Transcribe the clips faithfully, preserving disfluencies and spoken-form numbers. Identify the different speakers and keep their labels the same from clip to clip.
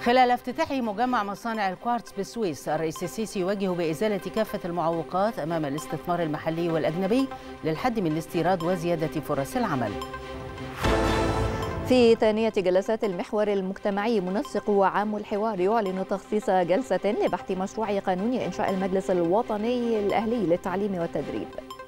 Speaker 1: خلال افتتاح مجمع مصانع الكوارتز بالسويس، الرئيس السيسي يوجه بإزالة كافة المعوقات أمام الاستثمار المحلي والأجنبي للحد من الاستيراد وزيادة فرص العمل.
Speaker 2: في ثانية جلسات المحور المجتمعي، منسق وعام الحوار يعلن تخصيص جلسة لبحث مشروع قانون إنشاء المجلس الوطني الأهلي للتعليم والتدريب.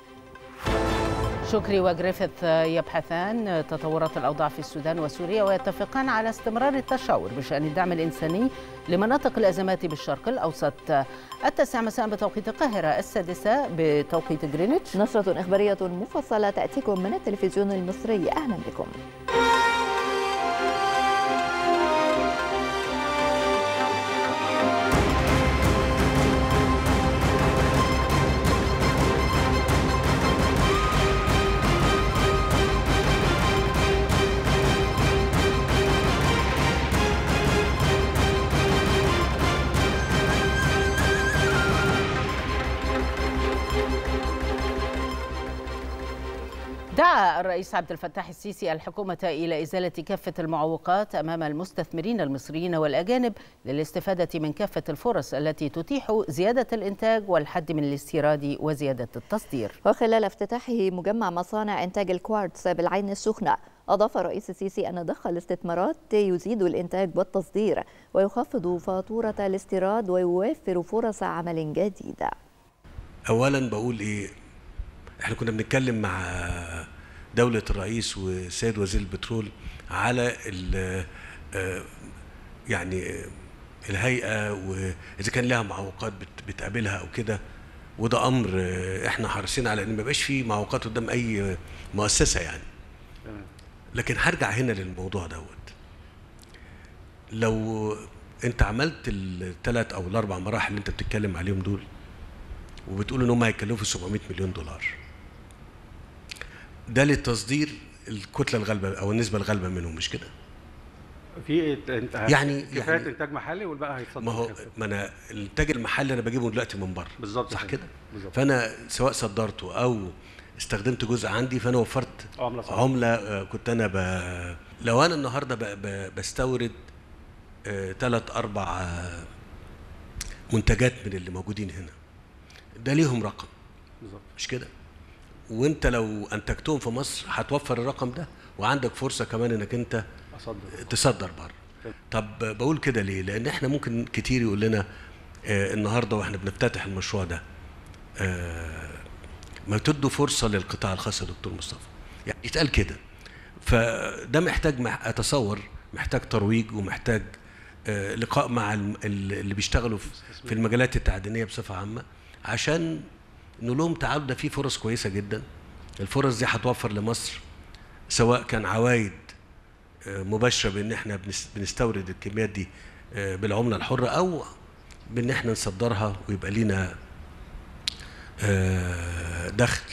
Speaker 1: شكري وجريفيث يبحثان تطورات الأوضاع في السودان وسوريا ويتفقان على استمرار التشاور بشأن الدعم الإنساني لمناطق الأزمات بالشرق الأوسط. التاسع مساء بتوقيت القاهرة، السادسة بتوقيت جرينتش.
Speaker 2: نشرة إخبارية مفصلة تأتيكم من التلفزيون المصري، أهلا بكم.
Speaker 1: دعا الرئيس عبد الفتاح السيسي الحكومة إلى إزالة كافة المعوقات أمام المستثمرين المصريين والأجانب للاستفادة من كافة الفرص التي تتيح زيادة الإنتاج والحد من الاستيراد وزيادة التصدير.
Speaker 2: وخلال افتتاحه مجمع مصانع إنتاج الكوارتز بالعين السخنة، أضاف الرئيس السيسي أن ضخ الاستثمارات يزيد الإنتاج والتصدير ويخفض فاتورة الاستيراد ويوفر فرص عمل جديدة.
Speaker 3: أولا بقول إيه، احنا كنا بنتكلم مع دولة الرئيس والسيد وزير البترول على يعني الهيئة وإذا كان لها معوقات بتقابلها أو كده، وده أمر احنا حريصين على إن ما يبقاش فيه معوقات قدام أي مؤسسة يعني. لكن هرجع هنا للموضوع دوت، لو أنت عملت الثلاث أو الأربع مراحل اللي أنت بتتكلم عليهم دول وبتقول إن هم هيكلفوا سبعمائة مليون دولار، ده للتصدير الكتله الغالبه او النسبه الغالبه منهم، مش كده؟
Speaker 4: في انت
Speaker 3: يعني
Speaker 4: كفايه
Speaker 3: يعني
Speaker 4: انتاج محلي والباقي هيتصدر.
Speaker 3: ما هو ما انا الانتاج المحلي انا بجيبه دلوقتي من بره،
Speaker 4: بالظبط،
Speaker 3: صح كده؟
Speaker 4: بالظبط.
Speaker 3: فانا سواء صدرته او استخدمت جزء عندي فانا وفرت
Speaker 4: عمله,
Speaker 3: عملة كنت انا ب... لو انا النهارده ب... ب... بستورد ثلاث آه اربع آه منتجات من اللي موجودين هنا، ده ليهم رقم،
Speaker 4: بالظبط،
Speaker 3: مش كده؟ وانت لو انتجتهم في مصر هتوفر الرقم ده وعندك فرصه كمان انك انت
Speaker 4: أصدر.
Speaker 3: تصدر بره. طب بقول كده ليه؟ لان احنا ممكن كتير يقول لنا آه النهارده واحنا بنفتتح المشروع ده آه ما تدوا فرصه للقطاع الخاص يا دكتور مصطفى، يعني يتقال كده. فده محتاج مح اتصور محتاج ترويج ومحتاج آه لقاء مع اللي بيشتغلوا في المجالات التعدينيه بصفه عامه، عشان نقول لهم تعالوا ده في فرص كويسه جدا. الفرص دي هتوفر لمصر سواء كان عوائد مباشره بان احنا بنستورد الكميات دي بالعمله الحره او بان احنا نصدرها ويبقى لينا دخل.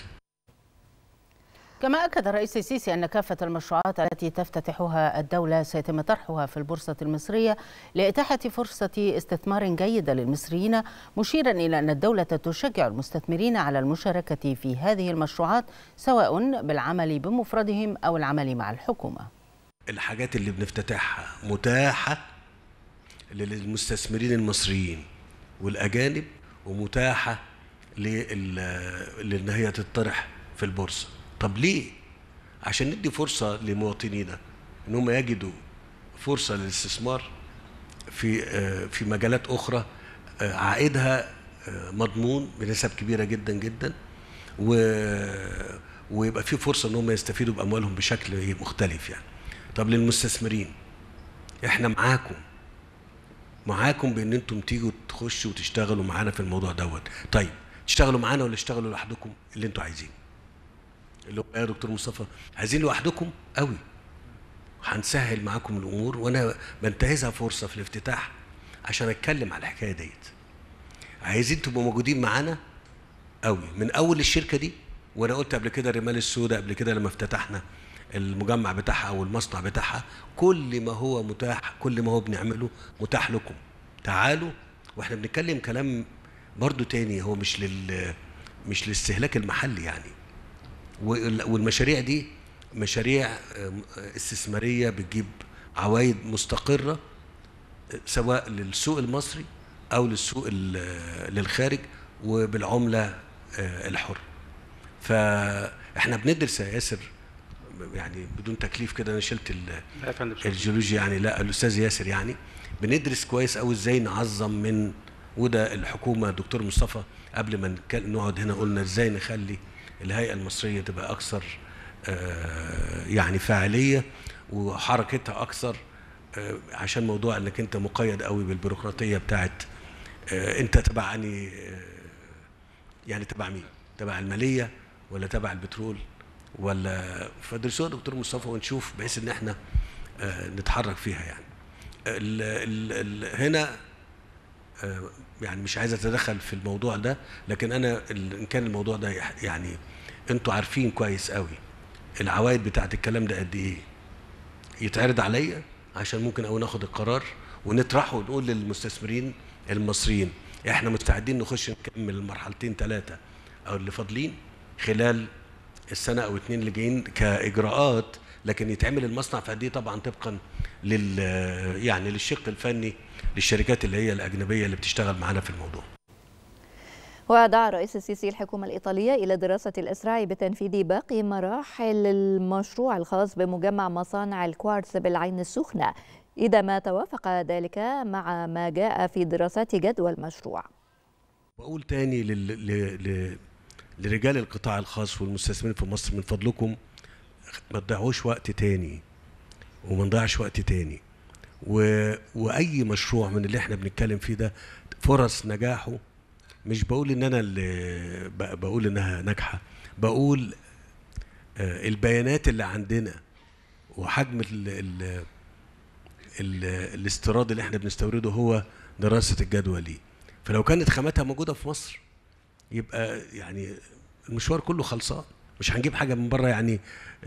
Speaker 1: كما أكد الرئيس السيسي أن كافة المشروعات التي تفتتحها الدولة سيتم طرحها في البورصة المصرية لإتاحة فرصة استثمار جيدة للمصريين، مشيرا إلى أن الدولة تشجع المستثمرين على المشاركة في هذه المشروعات سواء بالعمل بمفردهم أو العمل مع الحكومة.
Speaker 3: الحاجات اللي بنفتتحها متاحة للمستثمرين المصريين والأجانب ومتاحة لأن هي تطرح في البورصة. طب ليه؟ عشان ندي فرصة لمواطنينا ان هم يجدوا فرصة للاستثمار في في مجالات اخرى عائدها مضمون بنسب كبيرة جدا جدا، ويبقى في فرصة ان هم يستفيدوا باموالهم بشكل مختلف يعني. طب للمستثمرين احنا معاكم معاكم بان انتم تيجوا تخشوا وتشتغلوا معانا في الموضوع دوت. طيب تشتغلوا معانا ولا تشتغلوا لوحدكم؟ اللي انتم عايزينه. اللي هو يا دكتور مصطفى عايزين لوحدكم قوي، هنسهل معاكم الامور، وانا بنتهزها فرصه في الافتتاح عشان اتكلم على الحكايه ديت. عايزين تبقوا موجودين معانا قوي من اول الشركه دي، وانا قلت قبل كده الرمال السوداء قبل كده لما افتتحنا المجمع بتاعها او المصنع بتاعها، كل ما هو متاح كل ما هو بنعمله متاح لكم. تعالوا. واحنا بنتكلم كلام برضو تاني هو مش لل مش للاستهلاك المحلي يعني. والمشاريع دي مشاريع استثماريه بتجيب عوائد مستقره سواء للسوق المصري او للسوق للخارج وبالعمله الحره. فاحنا بندرس يا ياسر يعني بدون تكليف كده، انا شلت الجيولوجيا يعني، لا الاستاذ ياسر يعني بندرس كويس قوي ازاي نعظم من، وده الحكومه دكتور مصطفى قبل ما نقعد هنا قلنا ازاي نخلي الهيئه المصريه تبقى اكثر يعني فاعليه وحركتها اكثر، عشان موضوع انك انت مقيد قوي بالبيروقراطيه بتاعت انت تبع اني يعني تبع مين؟ تبع الماليه ولا تبع البترول ولا، فدرسوها دكتور مصطفى ونشوف بحيث ان احنا نتحرك فيها يعني. ال ال ال هنا يعني مش عايز اتدخل في الموضوع ده، لكن انا ان كان الموضوع ده يعني انتوا عارفين كويس قوي العوائد بتاعت الكلام ده قد ايه، يتعرض عليا عشان ممكن او ناخد القرار ونطرحه ونقول للمستثمرين المصريين احنا مستعدين نخش نكمل المرحلتين ثلاثه او اللي فاضلين خلال السنه او اتنين اللي جايين كاجراءات، لكن يتعمل المصنع في قد ايه طبعا طبقا لل يعني للشق الفني للشركات اللي هي الاجنبيه اللي بتشتغل معانا في الموضوع.
Speaker 2: ودعا الرئيس السيسي الحكومة الإيطالية إلى دراسة الإسراع بتنفيذ باقي مراحل المشروع الخاص بمجمع مصانع الكوارتز بالعين السخنة إذا ما توافق ذلك مع ما جاء في دراسات جدوى المشروع.
Speaker 3: بقول تاني لل... ل... لرجال القطاع الخاص والمستثمرين في مصر، من فضلكم ما تضيعوش وقت تاني وما نضيعش وقت تاني، و... وأي مشروع من اللي احنا بنتكلم فيه ده فرص نجاحه، مش بقول ان انا اللي بقول انها ناجحه، بقول البيانات اللي عندنا وحجم ال ال ال الاستيراد اللي احنا بنستورده هو دراسه الجدوى ليه. فلو كانت خاماتها موجوده في مصر يبقى يعني المشوار كله خلصان، مش هنجيب حاجه من بره. يعني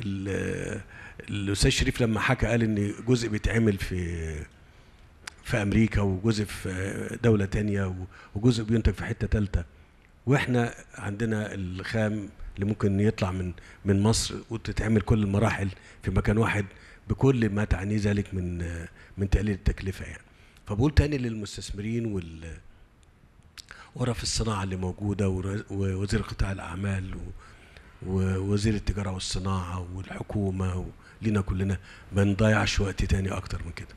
Speaker 3: الاستاذ شريف لما حكى قال ان جزء بيتعمل في في امريكا وجزء في دوله تانية وجزء بينتج في حته ثالثه، واحنا عندنا الخام اللي ممكن يطلع من من مصر وتتعمل كل المراحل في مكان واحد بكل ما تعنيه ذلك من من تقليل التكلفه يعني. فبقول تاني للمستثمرين وال ورف الصناعه اللي موجوده ووزير قطاع الاعمال ووزير التجاره والصناعه والحكومه ولينا كلنا ما نضيعش وقت تاني اكتر من كده.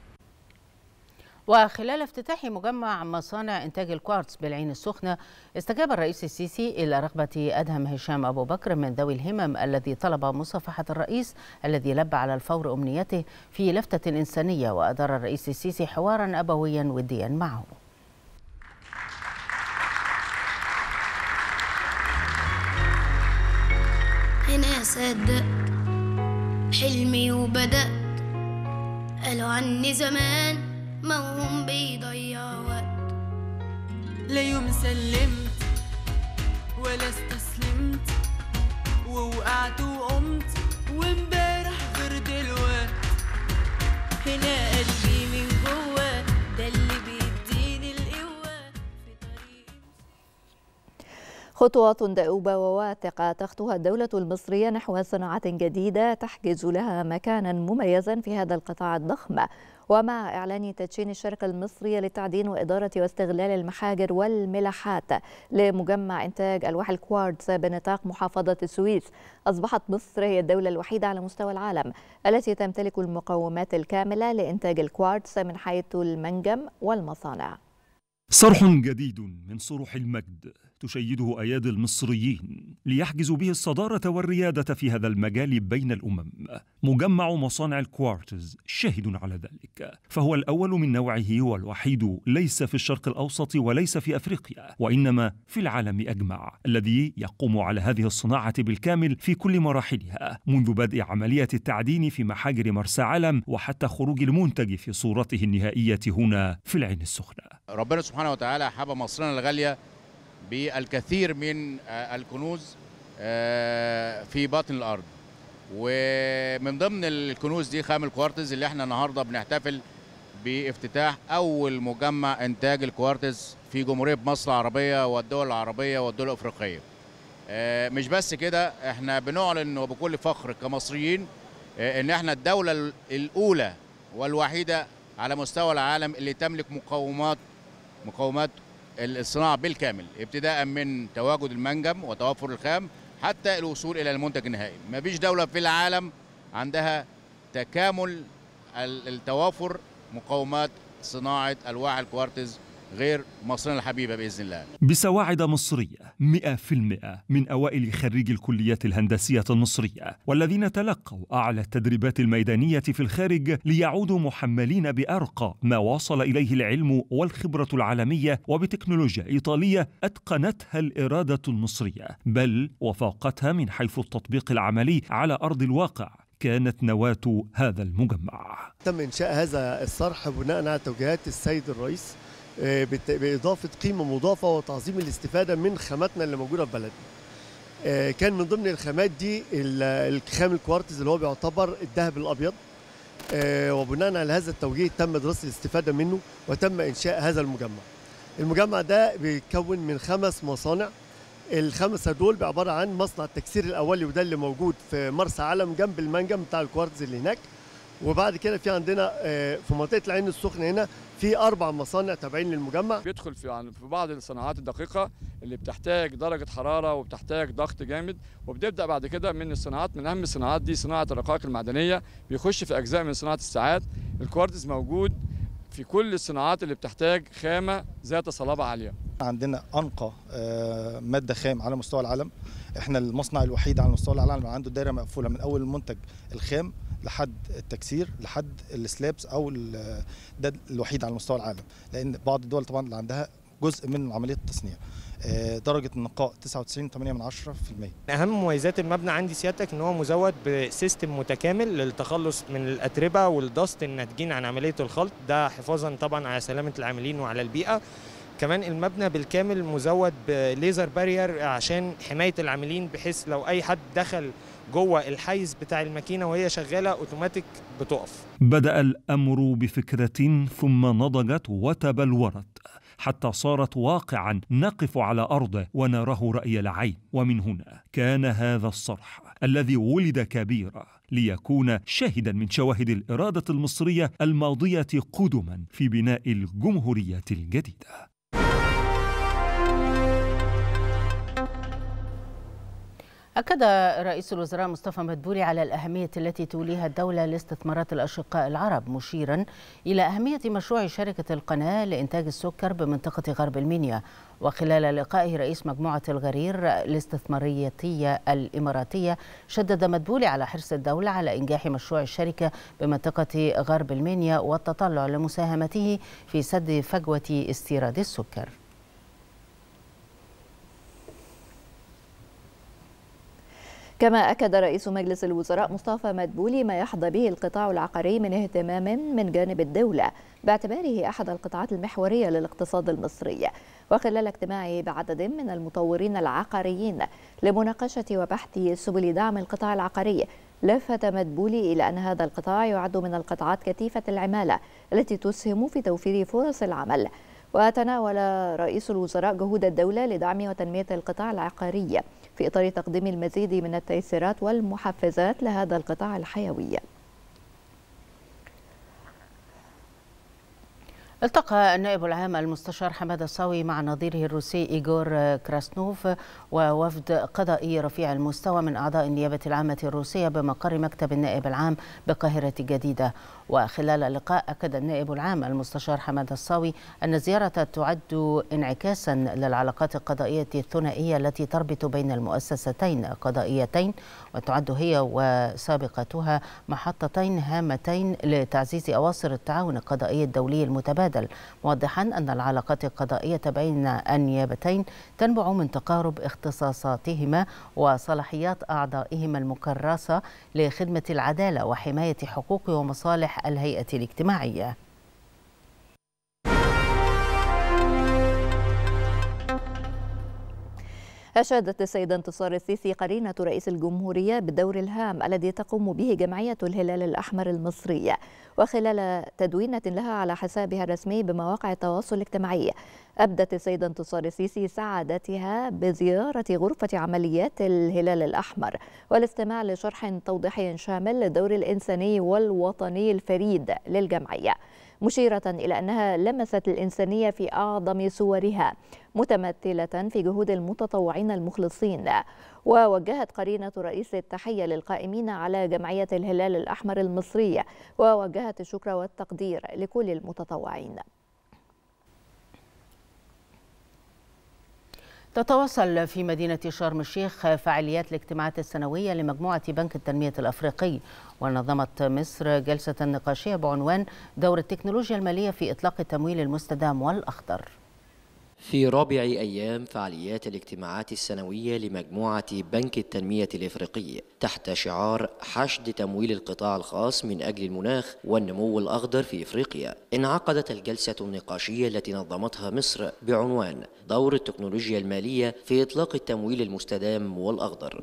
Speaker 1: وخلال افتتاح مجمع مصانع إنتاج الكوارتز بالعين السخنة، استجاب الرئيس السيسي إلى رغبة أدهم هشام أبو بكر من ذوي الهمم الذي طلب مصافحة الرئيس الذي لبى على الفور أمنيته في لفتة إنسانية، وأدار الرئيس السيسي حوارا أبويا وديا معه.
Speaker 5: هنا صدقت حلمي وبدأت، قالوا عني زمان ما هم بيضيع وقت،
Speaker 6: لا يوم سلمت ولا استسلمت، ووقعت وقمت وامبارح غير دلوقت، هنا قلبي من جوه ده اللي بيديني القوة في طريقي.
Speaker 2: خطوات دؤوبة وواثقة تخطوها الدولة المصرية نحو صناعة جديدة تحجز لها مكانا مميزا في هذا القطاع الضخم، ومع إعلان تدشين الشركة المصرية للتعدين وإدارة واستغلال المحاجر والملاحات لمجمع إنتاج ألواح الكوارتز بنطاق محافظة السويس، أصبحت مصر هي الدولة الوحيدة على مستوى العالم التي تمتلك المقومات الكاملة لإنتاج الكوارتز من حيث المنجم والمصانع.
Speaker 7: صرح جديد من صروح المجد تشيده أيادي المصريين ليحجزوا به الصدارة والريادة في هذا المجال بين الأمم. مجمع مصانع الكوارتز شاهد على ذلك، فهو الأول من نوعه والوحيد ليس في الشرق الأوسط وليس في أفريقيا، وإنما في العالم أجمع، الذي يقوم على هذه الصناعة بالكامل في كل مراحلها، منذ بدء عملية التعدين في محاجر مرسى علم وحتى خروج المنتج في صورته النهائية هنا في العين السخنة.
Speaker 8: ربنا سبحانه وتعالى حب مصرنا الغالية بالكثير من الكنوز في باطن الأرض، ومن ضمن الكنوز دي خام الكوارتز اللي احنا النهارده بنحتفل بافتتاح أول مجمع إنتاج الكوارتز في جمهورية مصر العربية والدول العربية والدول الأفريقية. مش بس كده، احنا بنعلن وبكل فخر كمصريين ان احنا الدولة الأولى والوحيدة على مستوى العالم اللي تملك مقومات مقومات الصناعة بالكامل، ابتداء من تواجد المنجم وتوفر الخام حتى الوصول إلى المنتج النهائي. ما فيش دولة في العالم عندها تكامل التوافر مقومات صناعة ألواح الكوارتز غير مصرنا الحبيبة بإذن الله.
Speaker 7: بسواعد مصرية مئة في المئة من أوائل خريجي الكليات الهندسية المصرية، والذين تلقوا أعلى التدريبات الميدانية في الخارج ليعودوا محملين بأرقى ما وصل إليه العلم والخبرة العالمية، وبتكنولوجيا إيطالية أتقنتها الإرادة المصرية، بل وفاقتها من حيث التطبيق العملي على أرض الواقع. كانت نواة هذا المجمع.
Speaker 9: تم إنشاء هذا الصرح بناء على توجيهات السيد الرئيس بإضافة قيمة مضافة وتعظيم الاستفادة من خاماتنا اللي موجودة في بلدنا. كان من ضمن الخامات دي الخام الكوارتز اللي هو بيعتبر الذهب الأبيض، وبناء على هذا التوجيه تم دراسة الاستفادة منه وتم إنشاء هذا المجمع. المجمع ده بيتكون من خمس مصانع، الخمسة دول بعبارة عن مصنع التكسير الأولي وده اللي موجود في مرسى علم جنب المنجم بتاع الكوارتز اللي هناك، وبعد كده في عندنا في منطقة العين السخنة هنا في أربع مصانع تابعين للمجمع.
Speaker 10: بيدخل في يعني في بعض الصناعات الدقيقة اللي بتحتاج درجة حرارة وبتحتاج ضغط جامد، وبنبدأ بعد كده من الصناعات، من أهم الصناعات دي صناعة الرقائق المعدنية، بيخش في أجزاء من صناعة الساعات. الكوارتز موجود في كل الصناعات اللي بتحتاج خامة ذات صلابة عالية.
Speaker 11: عندنا أنقى مادة خام على مستوى العالم، احنا المصنع الوحيد على مستوى العالم عنده دايرة مقفولة من أول المنتج الخام لحد التكسير لحد السلابس، او ده الوحيد على مستوى العالم، لان بعض الدول طبعا اللي عندها جزء من عمليه التصنيع. درجه النقاء تسعة وتسعين فاصلة ثمانية بالمئة.
Speaker 12: اهم مميزات المبنى عندي سيادتك ان هو مزود بسيستم متكامل للتخلص من الاتربه والدست الناتجين عن عمليه الخلط، ده حفاظا طبعا على سلامه العاملين وعلى البيئه. كمان المبنى بالكامل مزود بليزر بارير عشان حمايه العاملين، بحيث لو اي حد دخل جوه الحيز بتاع الماكينه وهي شغاله اوتوماتيك بتقف.
Speaker 7: بدأ الأمر بفكرة ثم نضجت وتبلورت حتى صارت واقعا نقف على أرضه ونراه رأي العين. ومن هنا كان هذا الصرح الذي ولد كبيرا ليكون شاهدا من شواهد الإرادة المصرية الماضية قدما في بناء الجمهورية الجديدة.
Speaker 1: أكد رئيس الوزراء مصطفى مدبولي على الأهمية التي توليها الدولة لاستثمارات الأشقاء العرب، مشيرا إلى أهمية مشروع شركة القناة لإنتاج السكر بمنطقة غرب المنيا. وخلال لقائه رئيس مجموعة الغرير الاستثمارية الإماراتية، شدد مدبولي على حرص الدولة على إنجاح مشروع الشركة بمنطقة غرب المنيا والتطلع لمساهمته في سد فجوة استيراد السكر.
Speaker 2: كما أكد رئيس مجلس الوزراء مصطفى مدبولي ما يحظى به القطاع العقاري من اهتمام من جانب الدولة باعتباره أحد القطاعات المحورية للاقتصاد المصري. وخلال اجتماعه بعدد من المطورين العقاريين لمناقشة وبحث سبل دعم القطاع العقاري، لفت مدبولي إلى أن هذا القطاع يعد من القطاعات كثيفة العمالة التي تسهم في توفير فرص العمل. وتناول رئيس الوزراء جهود الدولة لدعم وتنمية القطاع العقاري في إطار تقديم المزيد من التيسيرات والمحفزات لهذا القطاع الحيوي.
Speaker 1: التقى النائب العام المستشار حمادة الصاوي مع نظيره الروسي إيغور كراسنوف ووفد قضائي رفيع المستوى من أعضاء النيابة العامة الروسية بمقر مكتب النائب العام بالقاهرة الجديدة. وخلال اللقاء أكد النائب العام المستشار حمادة الصاوي أن الزيارة تعد انعكاسا للعلاقات القضائية الثنائية التي تربط بين المؤسستين القضائيتين، وتعد هي وسابقتها محطتين هامتين لتعزيز أواصر التعاون القضائي الدولي المتبادل، موضحا أن العلاقات القضائية بين النيابتين تنبع من تقارب اختصاصاتهما وصلاحيات أعضائهما المكرسة لخدمة العدالة وحماية حقوق ومصالح الهيئة الاجتماعية.
Speaker 2: أشادت السيدة انتصار السيسي قرينة رئيس الجمهورية بالدور الهام الذي تقوم به جمعية الهلال الأحمر المصرية. وخلال تدوينة لها على حسابها الرسمي بمواقع التواصل الاجتماعي، أبدت السيدة انتصار السيسي سعادتها بزيارة غرفة عمليات الهلال الأحمر والاستماع لشرح توضيحي شامل للدور الإنساني والوطني الفريد للجمعية، مشيرة إلى أنها لمست الإنسانية في أعظم صورها متمثلة في جهود المتطوعين المخلصين. ووجهت قرينة رئيس التحية للقائمين على جمعية الهلال الأحمر المصرية، ووجهت الشكر والتقدير لكل المتطوعين.
Speaker 1: تتواصل في مدينة شرم الشيخ فعاليات الاجتماعات السنوية لمجموعة بنك التنمية الأفريقي، ونظمت مصر جلسة نقاشية بعنوان دور التكنولوجيا المالية في إطلاق التمويل المستدام والأخضر.
Speaker 13: في رابع أيام فعاليات الاجتماعات السنوية لمجموعة بنك التنمية الإفريقي تحت شعار حشد تمويل القطاع الخاص من أجل المناخ والنمو الأخضر في إفريقيا، انعقدت الجلسة النقاشية التي نظمتها مصر بعنوان دور التكنولوجيا المالية في إطلاق التمويل المستدام والأخضر.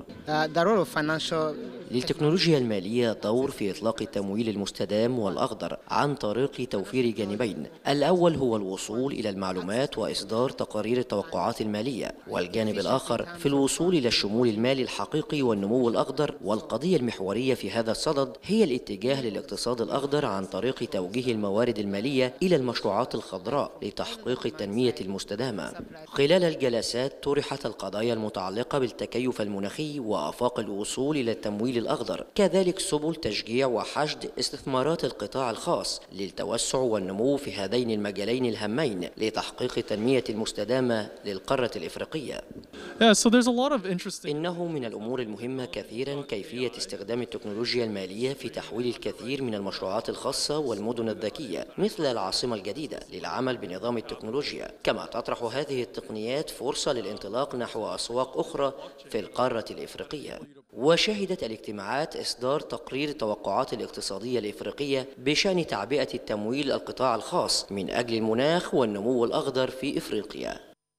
Speaker 13: للتكنولوجيا المالية دور في إطلاق التمويل المستدام والأخضر عن طريق توفير جانبين، الأول هو الوصول إلى المعلومات وإصدار تقارير التوقعات المالية، والجانب الآخر في الوصول إلى الشمول المالي الحقيقي والنمو الأخضر. والقضية المحورية في هذا الصدد هي الاتجاه للاقتصاد الأخضر عن طريق توجيه الموارد المالية إلى المشروعات الخضراء لتحقيق التنمية المستدامة. خلال الجلسات طرحت القضايا المتعلقة بالتكيف المناخي وآفاق الوصول إلى التمويل الأخضر، كذلك سبل تشجيع وحشد استثمارات القطاع الخاص للتوسع والنمو في هذين المجالين الهامين لتحقيق التنمية المستدامة للقارة الإفريقية.
Speaker 14: Yeah, so there's a lot of interest.
Speaker 13: إنه من الأمور المهمة كثيرا كيفية استخدام التكنولوجيا المالية في تحويل الكثير من المشروعات الخاصة والمدن الذكية مثل العاصمة الجديدة للعمل بنظام التكنولوجيا، كما تطرح هذه التقنيات فرصة للانطلاق نحو أسواق أخرى في القارة الإفريقية. وشهدت الاجتماعات إصدار تقرير التوقعات الاقتصادية الإفريقية بشأن تعبئة التمويل القطاع الخاص من أجل المناخ والنمو الأخضر في إفريقيا.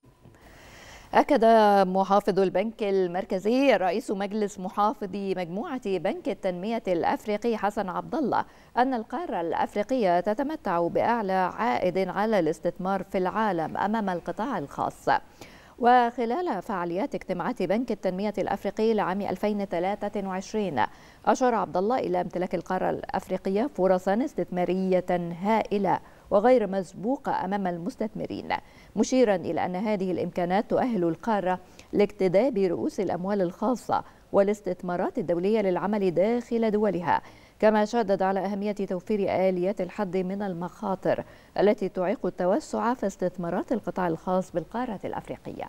Speaker 2: أكد محافظ البنك المركزي رئيس مجلس محافظي مجموعة بنك التنمية الأفريقي حسن عبد الله أن القارة الأفريقية تتمتع بأعلى عائد على الاستثمار في العالم أمام القطاع الخاص. وخلال فعاليات اجتماعات بنك التنمية الأفريقي لعام ألفين وثلاثة وعشرين أشار عبد الله إلى امتلاك القارة الأفريقية فرصا استثمارية هائلة وغير مسبوقة أمام المستثمرين، مشيرا إلى أن هذه الإمكانات تؤهل القارة لاجتذاب رؤوس الأموال الخاصة والاستثمارات الدولية للعمل داخل دولها. كما شدد على أهمية توفير آليات الحد من المخاطر التي تعيق التوسع في استثمارات القطاع الخاص بالقارة الأفريقية.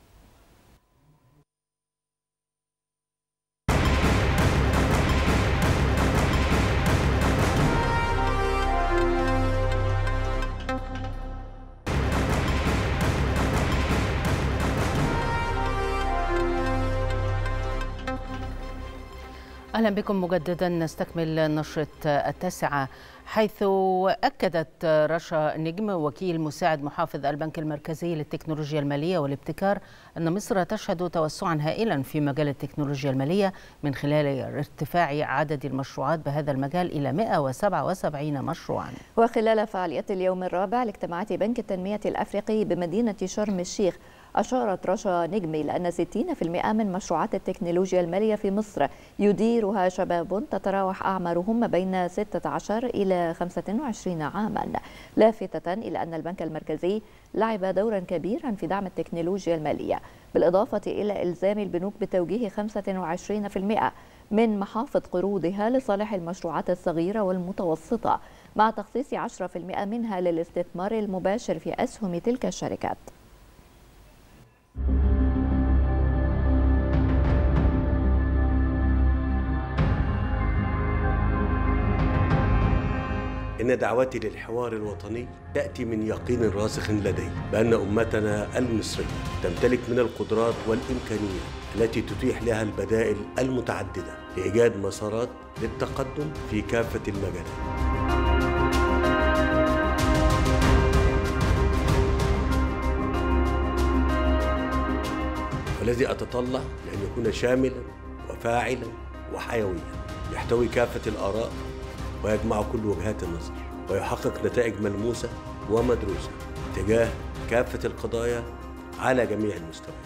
Speaker 1: أهلا بكم مجددا. نستكمل نشرة التاسعة، حيث أكدت رشا نجم وكيل مساعد محافظ البنك المركزي للتكنولوجيا المالية والابتكار أن مصر تشهد توسعا هائلا في مجال التكنولوجيا المالية من خلال ارتفاع عدد المشروعات بهذا المجال إلى مئة وسبعة وسبعين مشروعا.
Speaker 2: وخلال فعاليات اليوم الرابع لاجتماعات بنك التنمية الأفريقي بمدينة شرم الشيخ، أشارت رشا نجمي لأن ستين بالمئة من مشروعات التكنولوجيا المالية في مصر يديرها شباب تتراوح أعمارهم بين ستة عشر إلى خمسة وعشرين عاما، لافتة إلى أن البنك المركزي لعب دورا كبيرا في دعم التكنولوجيا المالية، بالإضافة إلى إلزام البنوك بتوجيه خمسة وعشرين بالمئة من محافظ قروضها لصالح المشروعات الصغيرة والمتوسطة، مع تخصيص عشرة بالمئة منها للاستثمار المباشر في أسهم تلك الشركات.
Speaker 3: إن دعوتي للحوار الوطني تأتي من يقين راسخ لدي بأن أمتنا المصرية تمتلك من القدرات والإمكانيات التي تتيح لها البدائل المتعددة لإيجاد مسارات للتقدم في كافة المجالات. والذي أتطلع لأن يكون شاملا وفاعلا وحيويا، يحتوي كافة الآراء ويجمع كل وجهات النظر، ويحقق نتائج ملموسة ومدروسة تجاه كافة القضايا على جميع المستويات.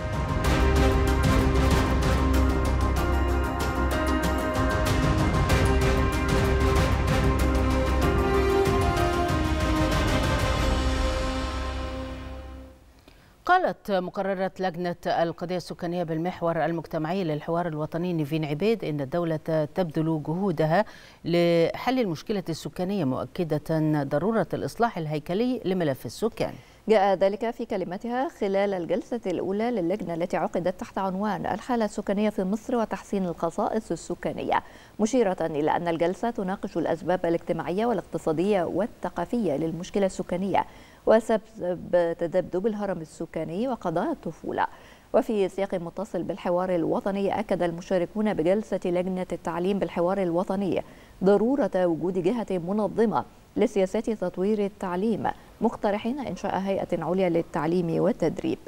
Speaker 1: قالت مقررة لجنة القضية السكانية بالمحور المجتمعي للحوار الوطني نيفين عبيد إن الدولة تبذل جهودها لحل المشكلة السكانية، مؤكدة ضرورة الإصلاح الهيكلي لملف السكان.
Speaker 2: جاء ذلك في كلمتها خلال الجلسة الأولى للجنة التي عقدت تحت عنوان الحالة السكانية في مصر وتحسين الخصائص السكانية، مشيرة إلى أن الجلسة تناقش الأسباب الاجتماعية والاقتصادية والثقافية للمشكلة السكانية وسبب تذبذب الهرم السكاني وقضايا الطفولة. وفي سياق متصل بالحوار الوطني، أكد المشاركون بجلسة لجنة التعليم بالحوار الوطني ضرورة وجود جهة منظمة لسياسات تطوير التعليم، مقترحين إنشاء هيئة عليا للتعليم والتدريب.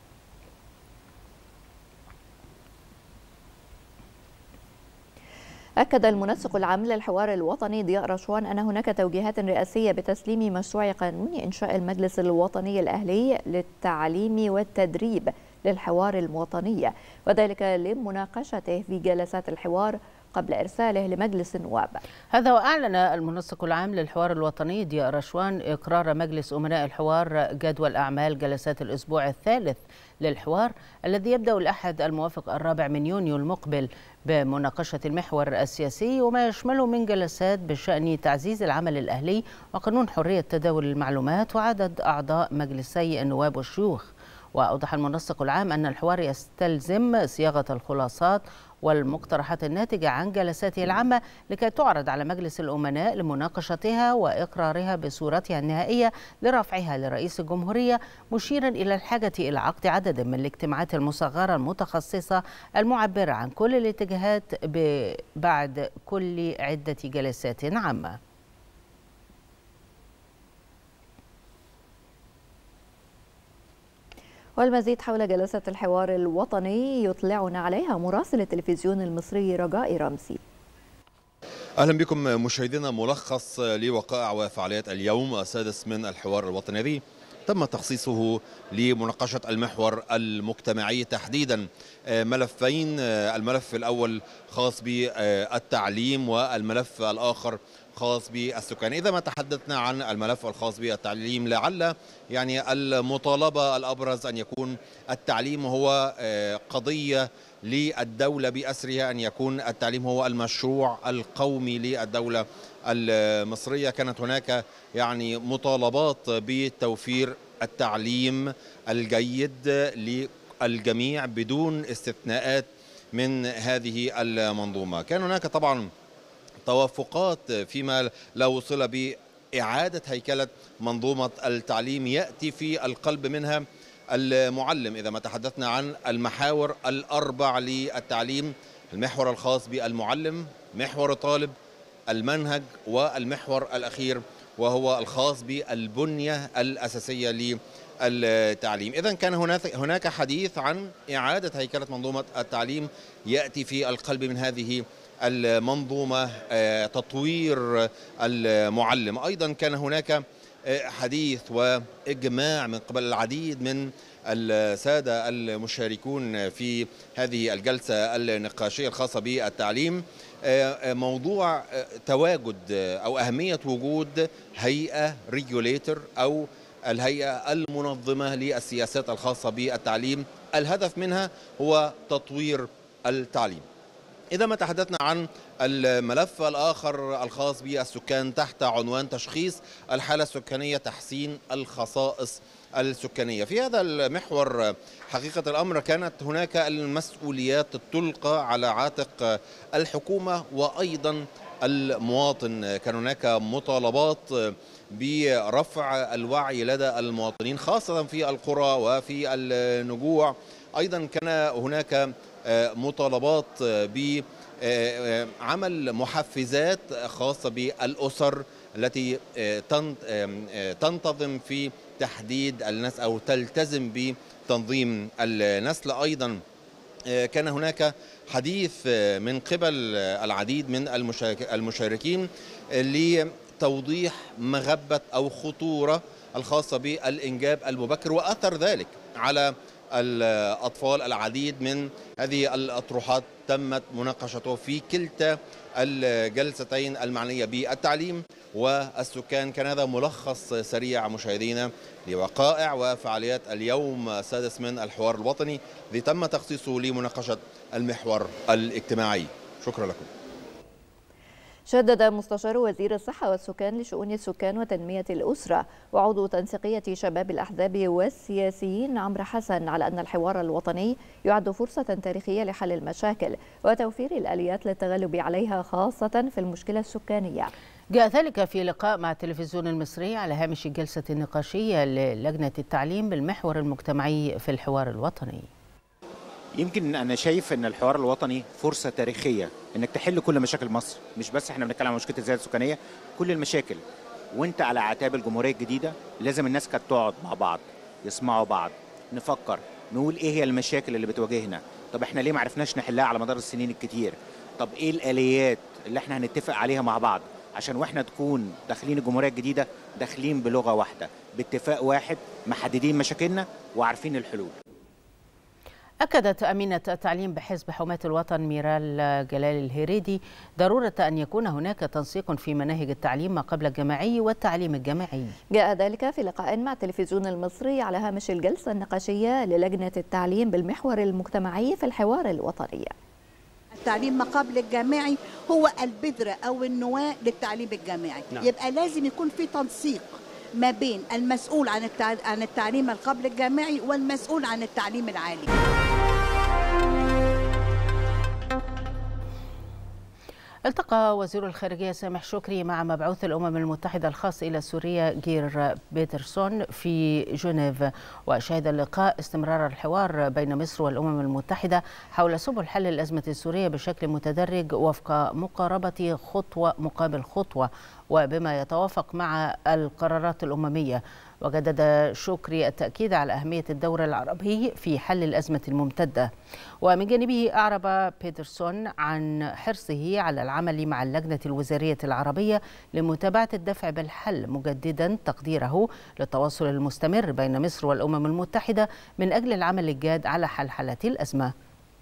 Speaker 2: أكد المنسق العام للحوار الوطني ضياء رشوان أن هناك توجيهات رئاسية بتسليم مشروع قانون إنشاء المجلس الوطني الأهلي للتعليم والتدريب للحوار الوطني، وذلك لمناقشته في جلسات الحوار قبل إرساله لمجلس النواب.
Speaker 1: هذا وأعلن المنسق العام للحوار الوطني ضياء رشوان إقرار مجلس أمناء الحوار جدول أعمال جلسات الأسبوع الثالث للحوار الذي يبدأ الأحد الموافق الرابع من يونيو المقبل بمناقشة المحور السياسي، وما يشمله من جلسات بشأن تعزيز العمل الأهلي وقانون حرية تداول المعلومات وعدد أعضاء مجلسي النواب والشيوخ. وأوضح المنسق العام أن الحوار يستلزم صياغة الخلاصات والمقترحات الناتجة عن جلساته العامة لكي تعرض على مجلس الأمناء لمناقشتها وإقرارها بصورتها النهائية لرفعها لرئيس الجمهورية، مشيرا إلى الحاجة إلى عقد عدد من الاجتماعات المصغرة المتخصصة المعبرة عن كل الاتجاهات بعد كل عدة جلسات عامة.
Speaker 2: والمزيد حول جلسة الحوار الوطني يطلعنا عليها مراسل التلفزيون المصري رجاء رمسي.
Speaker 15: أهلا بكم مشاهدينا. ملخص لوقائع وفعاليات اليوم السادس من الحوار الوطني الذي تم تخصيصه لمناقشة المحور المجتمعي، تحديدا ملفين، الملف الأول خاص بالتعليم والملف الآخر خاص بالسكان. إذا ما تحدثنا عن الملف الخاص بالتعليم، لعل يعني المطالبة الأبرز أن يكون التعليم هو قضية للدولة بأسرها، أن يكون التعليم هو المشروع القومي للدولة المصرية. كانت هناك يعني مطالبات بتوفير التعليم الجيد للجميع بدون استثناءات من هذه المنظومة. كان هناك طبعا توافقات فيما لو وصل بإعادة هيكلة منظومة التعليم، يأتي في القلب منها المعلم. إذا ما تحدثنا عن المحاور الأربع للتعليم، المحور الخاص بالمعلم، محور الطالب، المنهج، والمحور الأخير وهو الخاص بالبنية الأساسية للتعليم. إذن كان هناك هناك حديث عن إعادة هيكلة منظومة التعليم، يأتي في القلب من هذه المنظومة تطوير المعلم. أيضا كان هناك حديث وإجماع من قبل العديد من السادة المشاركون في هذه الجلسة النقاشية الخاصة بالتعليم، موضوع تواجد أو أهمية وجود هيئة ريجوليتر أو الهيئة المنظمة للسياسات الخاصة بالتعليم، الهدف منها هو تطوير التعليم. إذا ما تحدثنا عن الملف الآخر الخاص بالسكان تحت عنوان تشخيص الحالة السكانية، تحسين الخصائص السكانية، في هذا المحور حقيقة الأمر كانت هناك المسؤوليات تلقى على عاتق الحكومة وأيضا المواطن. كان هناك مطالبات برفع الوعي لدى المواطنين خاصة في القرى وفي النجوع. أيضا كان هناك مطالبات بعمل محفزات خاصة بالأسر التي تنتظم في تحديد النسل أو تلتزم بتنظيم النسل. أيضا كان هناك حديث من قبل العديد من المشاركين لتوضيح مغبة أو خطورة الخاصة بالإنجاب المبكر وأثر ذلك على الأطفال. العديد من هذه الأطروحات تمت مناقشته في كلتا الجلستين المعنية بالتعليم والسكان. كان هذا ملخص سريع مشاهدينا لوقائع وفعاليات اليوم السادس من الحوار الوطني الذي تم تخصيصه لمناقشة المحور الاجتماعي. شكرا لكم.
Speaker 2: شدد مستشار وزير الصحة والسكان لشؤون السكان وتنمية الأسرة وعضو تنسيقية شباب الأحزاب والسياسيين عمرو حسن على أن الحوار الوطني يعد فرصة تاريخية لحل المشاكل وتوفير الآليات للتغلب عليها خاصة في المشكلة السكانية.
Speaker 1: جاء ذلك في لقاء مع التلفزيون المصري على هامش الجلسة النقاشية للجنة التعليم بالمحور المجتمعي في الحوار الوطني.
Speaker 16: يمكن أنا شايف أن الحوار الوطني فرصة تاريخية أنك تحل كل مشاكل مصر، مش بس احنا بنتكلم عن مشكلة الزيادة السكانية، كل المشاكل. وانت على اعتاب الجمهورية الجديدة لازم الناس كانت تقعد مع بعض، يسمعوا بعض، نفكر، نقول ايه هي المشاكل اللي بتواجهنا، طب احنا ليه ما عرفناش نحلها على مدار السنين الكتير، طب ايه الآليات اللي احنا هنتفق عليها مع بعض عشان واحنا تكون داخلين الجمهورية الجديدة داخلين بلغة واحدة، باتفاق واحد، محددين مشاكلنا وعارفين الحلول.
Speaker 1: أكدت أمينة التعليم بحزب حماة الوطن ميرال جلال الهريدي ضرورة أن يكون هناك تنسيق في مناهج التعليم ما قبل الجامعي والتعليم الجامعي.
Speaker 2: جاء ذلك في لقاء مع التلفزيون المصري على هامش الجلسة النقاشية للجنة التعليم بالمحور المجتمعي في الحوار الوطني.
Speaker 17: التعليم ما قبل الجامعي هو البذرة أو النواة للتعليم الجامعي. نعم. يبقى لازم يكون في تنسيق ما بين المسؤول عن عن التعليم القبل الجامعي والمسؤول عن التعليم العالي.
Speaker 1: التقى وزير الخارجية سامح شكري مع مبعوث الأمم المتحدة الخاص إلى سوريا جير بيترسون في جنيف، وشهد اللقاء استمرار الحوار بين مصر والأمم المتحدة حول سبل حل الأزمة السورية بشكل متدرج وفق مقاربة خطوة مقابل خطوة وبما يتوافق مع القرارات الأممية. وجدد شكري التأكيد على أهمية الدور العربي في حل الأزمة الممتدة. ومن جانبه أعرب بيترسون عن حرصه على العمل مع اللجنة الوزارية العربية لمتابعة الدفع بالحل، مجددا تقديره للتواصل المستمر بين مصر والأمم المتحدة من أجل العمل الجاد على حلحلة الأزمة.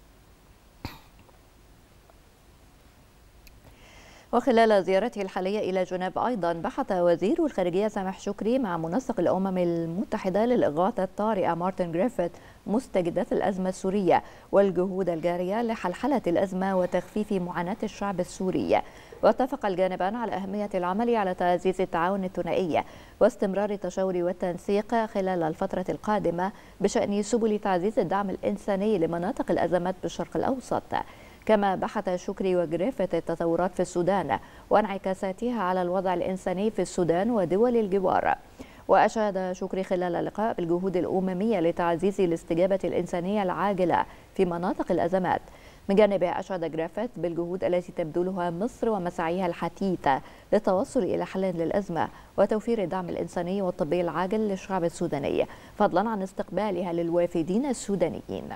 Speaker 2: وخلال زيارته الحالية إلى جنيف أيضا بحث وزير الخارجية سامح شكري مع منسق الأمم المتحدة للإغاثة الطارئة مارتن جريفيث مستجدات الأزمة السورية والجهود الجارية لحلحلة الأزمة وتخفيف معاناة الشعب السوري. واتفق الجانبان على أهمية العمل على تعزيز التعاون الثنائي واستمرار التشاور والتنسيق خلال الفترة القادمة بشأن سبل تعزيز الدعم الإنساني لمناطق الأزمات بالشرق الأوسط. كما بحث شكري وجريفيث التطورات في السودان وانعكاساتها على الوضع الإنساني في السودان ودول الجوار. وأشاد شكري خلال اللقاء بالجهود الأممية لتعزيز الاستجابة الإنسانية العاجلة في مناطق الأزمات. من جانبه أشاد جريفيث بالجهود التي تبذلها مصر ومساعيها الحثيثة للتوصل إلى حل للأزمة وتوفير الدعم الإنساني والطبي العاجل للشعب السوداني، فضلا عن استقبالها للوافدين السودانيين.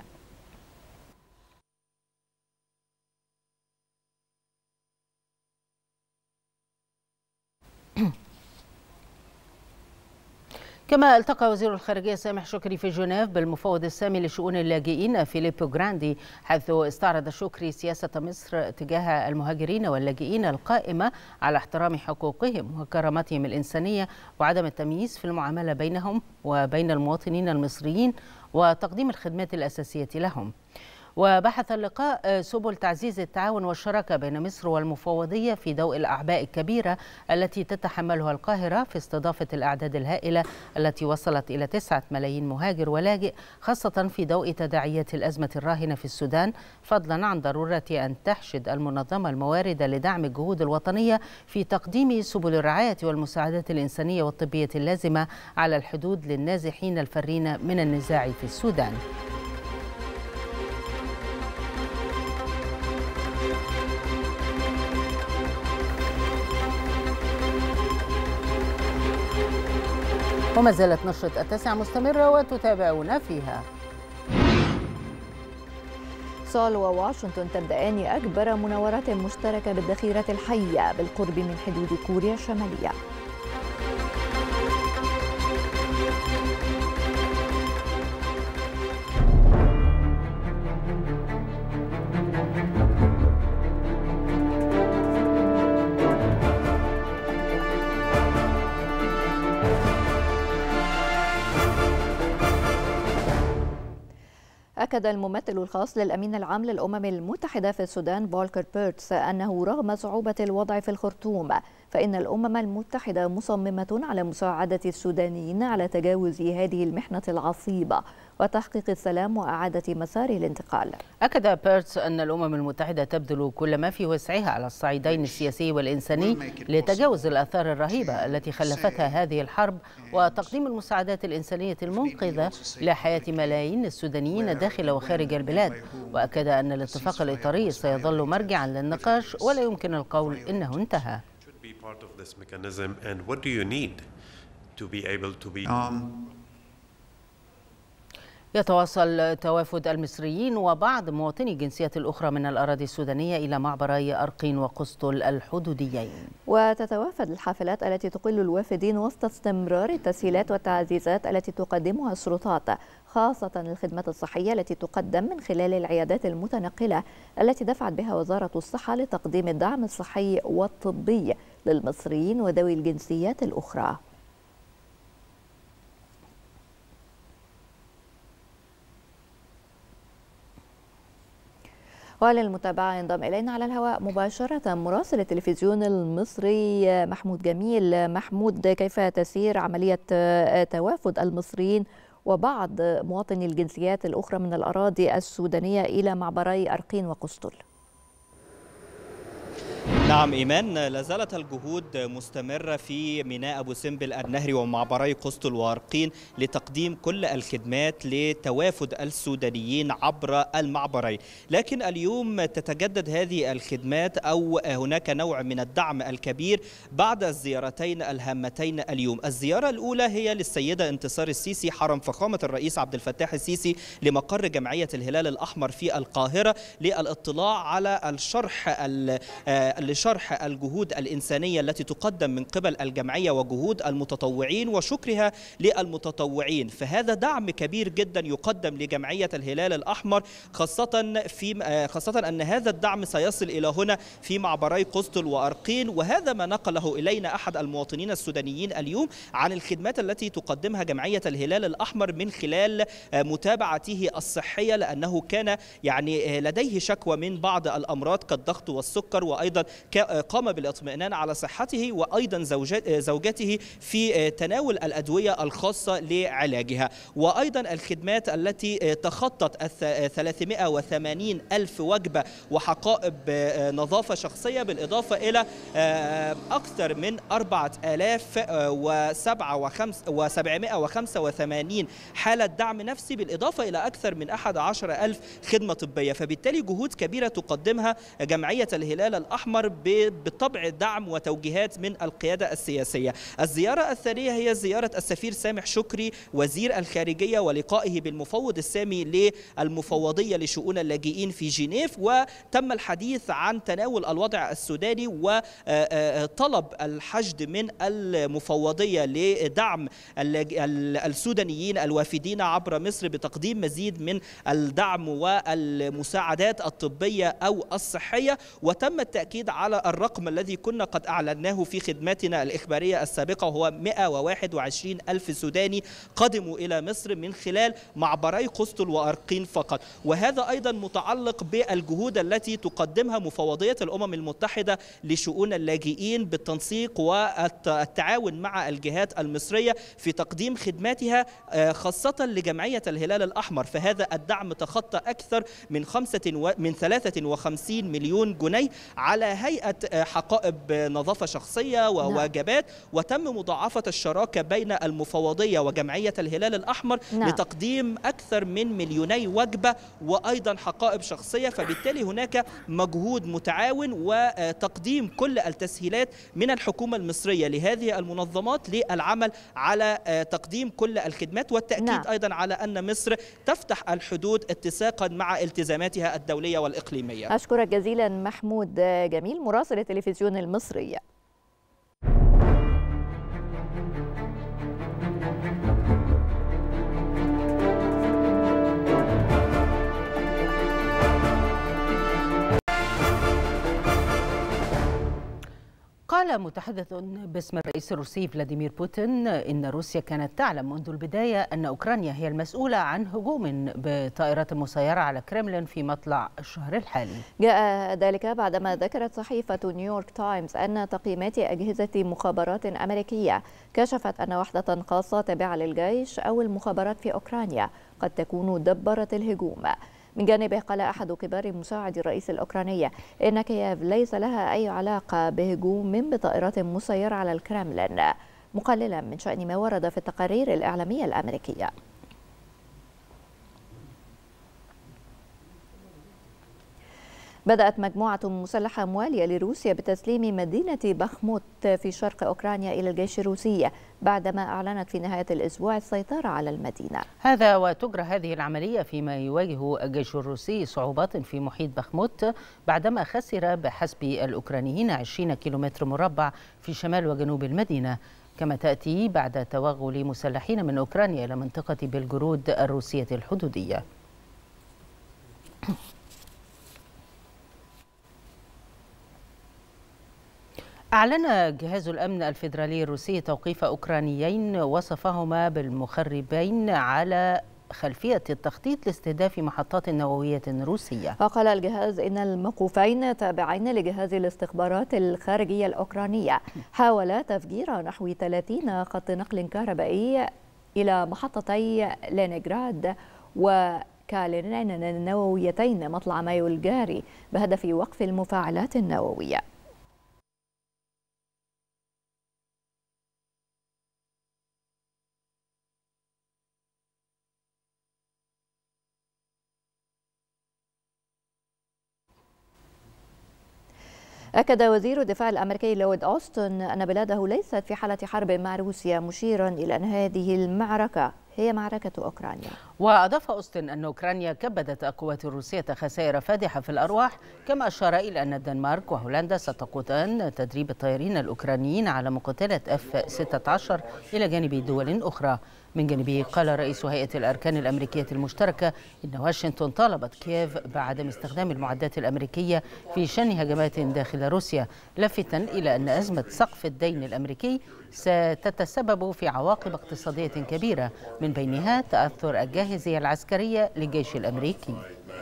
Speaker 1: كما التقى وزير الخارجية سامح شكري في جنيف بالمفوض السامي لشؤون اللاجئين فيليبو جراندي، حيث استعرض شكري سياسة مصر تجاه المهاجرين واللاجئين القائمة على احترام حقوقهم وكرامتهم الإنسانية وعدم التمييز في المعاملة بينهم وبين المواطنين المصريين وتقديم الخدمات الأساسية لهم. وبحث اللقاء سبل تعزيز التعاون والشراكة بين مصر والمفوضية في ضوء الأعباء الكبيرة التي تتحملها القاهرة في استضافة الأعداد الهائلة التي وصلت إلى تسعة ملايين مهاجر ولاجئ، خاصة في ضوء تداعيات الأزمة الراهنة في السودان، فضلا عن ضرورة أن تحشد المنظمة الموارد لدعم الجهود الوطنية في تقديم سبل الرعاية والمساعدات الإنسانية والطبية اللازمة على الحدود للنازحين الفارين من النزاع في السودان. وما زالت نشرة التاسعة مستمرة وتتابعون فيها.
Speaker 2: سول وواشنطن تبدأان أكبر مناورات مشتركة بالذخيرة الحية بالقرب من حدود كوريا الشمالية. أكد الممثل الخاص للأمين العام للأمم المتحدة في السودان فولكر بيرتس أنه رغم صعوبة الوضع في الخرطوم فإن الأمم المتحدة مصممة على مساعدة السودانيين على تجاوز هذه المحنة العصيبة وتحقيق السلام وإعادة مسار الانتقال.
Speaker 1: أكد بيرتس أن الأمم المتحدة تبذل كل ما في وسعها على الصعيدين السياسي والإنساني لتجاوز الآثار الرهيبة التي خلفتها هذه الحرب وتقديم المساعدات الإنسانية المنقذة لحياة ملايين السودانيين داخل وخارج البلاد. وأكد أن الاتفاق الإطاري سيظل مرجعا للنقاش ولا يمكن القول إنه انتهى. يتواصل توافد المصريين وبعض مواطني الجنسيات الأخرى من الأراضي السودانية إلى معبري أرقين وقسطل الحدوديين.
Speaker 2: وتتوافد الحافلات التي تقل الوافدين وسط استمرار التسهيلات والتعزيزات التي تقدمها السلطات، خاصة الخدمات الصحية التي تقدم من خلال العيادات المتنقلة التي دفعت بها وزارة الصحة لتقديم الدعم الصحي والطبي للمصريين وذوي الجنسيات الأخرى. وللمتابعة ينضم إلينا على الهواء مباشرة مراسل التلفزيون المصري محمود جميل. محمود، كيف تسير عملية توافد المصريين وبعض مواطني الجنسيات الأخرى من الأراضي السودانية إلى معبري أرقين وقسطل؟
Speaker 18: نعم إيمان، لازالت الجهود مستمرة في ميناء أبو سمبل النهري ومعبري قسطل وأرقين لتقديم كل الخدمات لتوافد السودانيين عبر المعبرين، لكن اليوم تتجدد هذه الخدمات أو هناك نوع من الدعم الكبير بعد الزيارتين الهامتين اليوم. الزيارة الأولى هي للسيدة انتصار السيسي حرم فخامة الرئيس عبد الفتاح السيسي لمقر جمعية الهلال الأحمر في القاهرة للاطلاع على الشرح لشرح الجهود الإنسانية التي تقدم من قبل الجمعية وجهود المتطوعين وشكرها للمتطوعين. فهذا دعم كبير جدا يقدم لجمعية الهلال الأحمر، خاصة في خاصة أن هذا الدعم سيصل إلى هنا في معبري قسطل وأرقين، وهذا ما نقله إلينا أحد المواطنين السودانيين اليوم عن الخدمات التي تقدمها جمعية الهلال الأحمر من خلال متابعته الصحية، لأنه كان يعني لديه شكوى من بعض الأمراض كالضغط والسكر، وأيضا قام بالاطمئنان على صحته وأيضا زوجته في تناول الأدوية الخاصة لعلاجها. وأيضا الخدمات التي تخطت ثلاثمائة وثمانين ألف وجبة وحقائب نظافة شخصية، بالإضافة إلى أكثر من أربعة آلاف وسبعمائة وخمسة وثمانين حالة دعم نفسي، بالإضافة إلى أكثر من أحد عشر ألف خدمة طبية. فبالتالي جهود كبيرة تقدمها جمعية الهلال الأحمر بالطبع دعم وتوجيهات من القيادة السياسية. الزيارة الثانية هي زيارة السفير سامح شكري وزير الخارجية ولقائه بالمفوض السامي للمفوضية لشؤون اللاجئين في جنيف، وتم الحديث عن تناول الوضع السوداني وطلب الحشد من المفوضية لدعم السودانيين الوافدين عبر مصر بتقديم مزيد من الدعم والمساعدات الطبية أو الصحية. وتم التأكيد على الرقم الذي كنا قد أعلناه في خدماتنا الإخبارية السابقة، وهو مائة وواحد وعشرين ألف سوداني قدموا إلى مصر من خلال معبري قسطل وأرقين فقط. وهذا أيضا متعلق بالجهود التي تقدمها مفوضية الأمم المتحدة لشؤون اللاجئين بالتنسيق والتعاون مع الجهات المصرية في تقديم خدماتها خاصة لجمعية الهلال الأحمر. فهذا الدعم تخطى أكثر من خمسة من ثلاثة وخمسين مليون جنيه على هيئة حقائب نظافة شخصية ووجبات. وتم مضاعفة الشراكة بين المفوضية وجمعية الهلال الأحمر نعم. لتقديم أكثر من مليوني وجبة وأيضا حقائب شخصية. فبالتالي هناك مجهود متعاون وتقديم كل التسهيلات من الحكومة المصرية لهذه المنظمات للعمل على تقديم كل الخدمات، والتأكيد نعم. أيضا على أن مصر تفتح الحدود اتساقا مع التزاماتها الدولية والإقليمية.
Speaker 2: أشكرك جزيلا محمود جميل مراسل التلفزيون المصري.
Speaker 1: وقال متحدث باسم الرئيس الروسي فلاديمير بوتين إن روسيا كانت تعلم منذ البداية أن أوكرانيا هي المسؤولة عن هجوم بطائرات مسيرة على كريملين في مطلع الشهر الحالي.
Speaker 2: جاء ذلك بعدما ذكرت صحيفة نيويورك تايمز أن تقييمات أجهزة مخابرات أمريكية كشفت أن وحدة خاصة تابعة للجيش أو المخابرات في أوكرانيا قد تكون دبرت الهجوم. من جانبه قال أحد كبار مساعدي الرئيس الأوكراني إن كييف ليس لها أي علاقة بهجوم بطائرات مسيرة على الكرملين، مقللا من شأن ما ورد في التقارير الإعلامية الأمريكية. بدأت مجموعة مسلحة موالية لروسيا بتسليم مدينة بخموت في شرق أوكرانيا إلى الجيش الروسي بعدما أعلنت في نهاية الأسبوع السيطرة على المدينة.
Speaker 1: هذا وتجرى هذه العملية فيما يواجه الجيش الروسي صعوبات في محيط بخموت بعدما خسر بحسب الأوكرانيين عشرين كيلومتر مربع في شمال وجنوب المدينة، كما تأتي بعد توغل مسلحين من أوكرانيا إلى منطقة بلغورود الروسية الحدودية. أعلن جهاز الأمن الفيدرالي الروسي توقيف أوكرانيين وصفهما بالمخربين على خلفية التخطيط لاستهداف محطات نووية روسية.
Speaker 2: وقال الجهاز إن الموقوفين تابعين لجهاز الاستخبارات الخارجية الأوكرانية حاولا تفجير نحو ثلاثين خط نقل كهربائي إلى محطتي لينينغراد وكالينين النوويتين مطلع مايو الجاري بهدف وقف المفاعلات النووية. أكد وزير الدفاع الأمريكي لويد أوستن أن بلاده ليست في حالة حرب مع روسيا، مشيرا إلى أن هذه المعركة هي معركة أوكرانيا.
Speaker 1: وأضاف أوستن أن أوكرانيا كبدت القوات الروسية خسائر فادحة في الأرواح، كما أشار إلى أن الدنمارك وهولندا ستقودان تدريب الطيارين الأوكرانيين على مقاتلة إف ستة عشر إلى جانب دول أخرى. من جانبه قال رئيس هيئة الأركان الأمريكية المشتركة إن واشنطن طالبت كييف بعدم استخدام المعدات الأمريكية في شن هجمات داخل روسيا، لافتا إلى أن أزمة سقف الدين الأمريكي ستتسبب في عواقب اقتصادية كبيرة، من بينها تأثر الجاهزية العسكرية للجيش الأمريكي.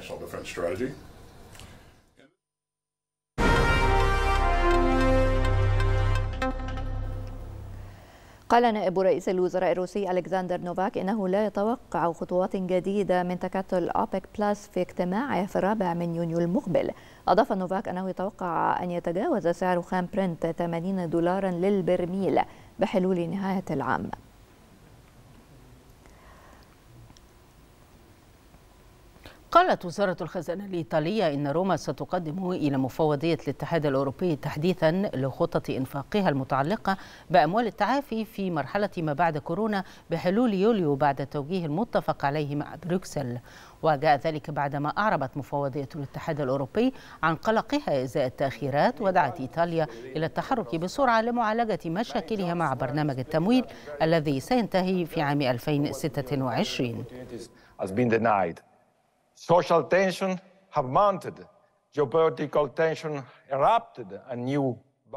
Speaker 2: قال نائب رئيس الوزراء الروسي ألكسندر نوفاك إنه لا يتوقع خطوات جديدة من تكتل أوبك بلس في اجتماعه في الرابع من يونيو المقبل. أضاف نوفاك أنه يتوقع أن يتجاوز سعر خام برنت ثمانين دولارا للبرميل بحلول نهاية العام.
Speaker 1: قالت وزارة الخزانة الإيطالية إن روما ستقدم إلى مفوضية الاتحاد الأوروبي تحديثا لخطط إنفاقها المتعلقة بأموال التعافي في مرحلة ما بعد كورونا بحلول يوليو بعد التوجيه المتفق عليه مع بروكسل. وجاء ذلك بعدما أعربت مفوضية الاتحاد الأوروبي عن قلقها إزاء التأخيرات، ودعت إيطاليا إلى التحرك بسرعة لمعالجة مشاكلها مع برنامج التمويل الذي سينتهي في عام ألفين وستة وعشرين.
Speaker 19: Social tension have mounted, geopolitical tension erupted, a new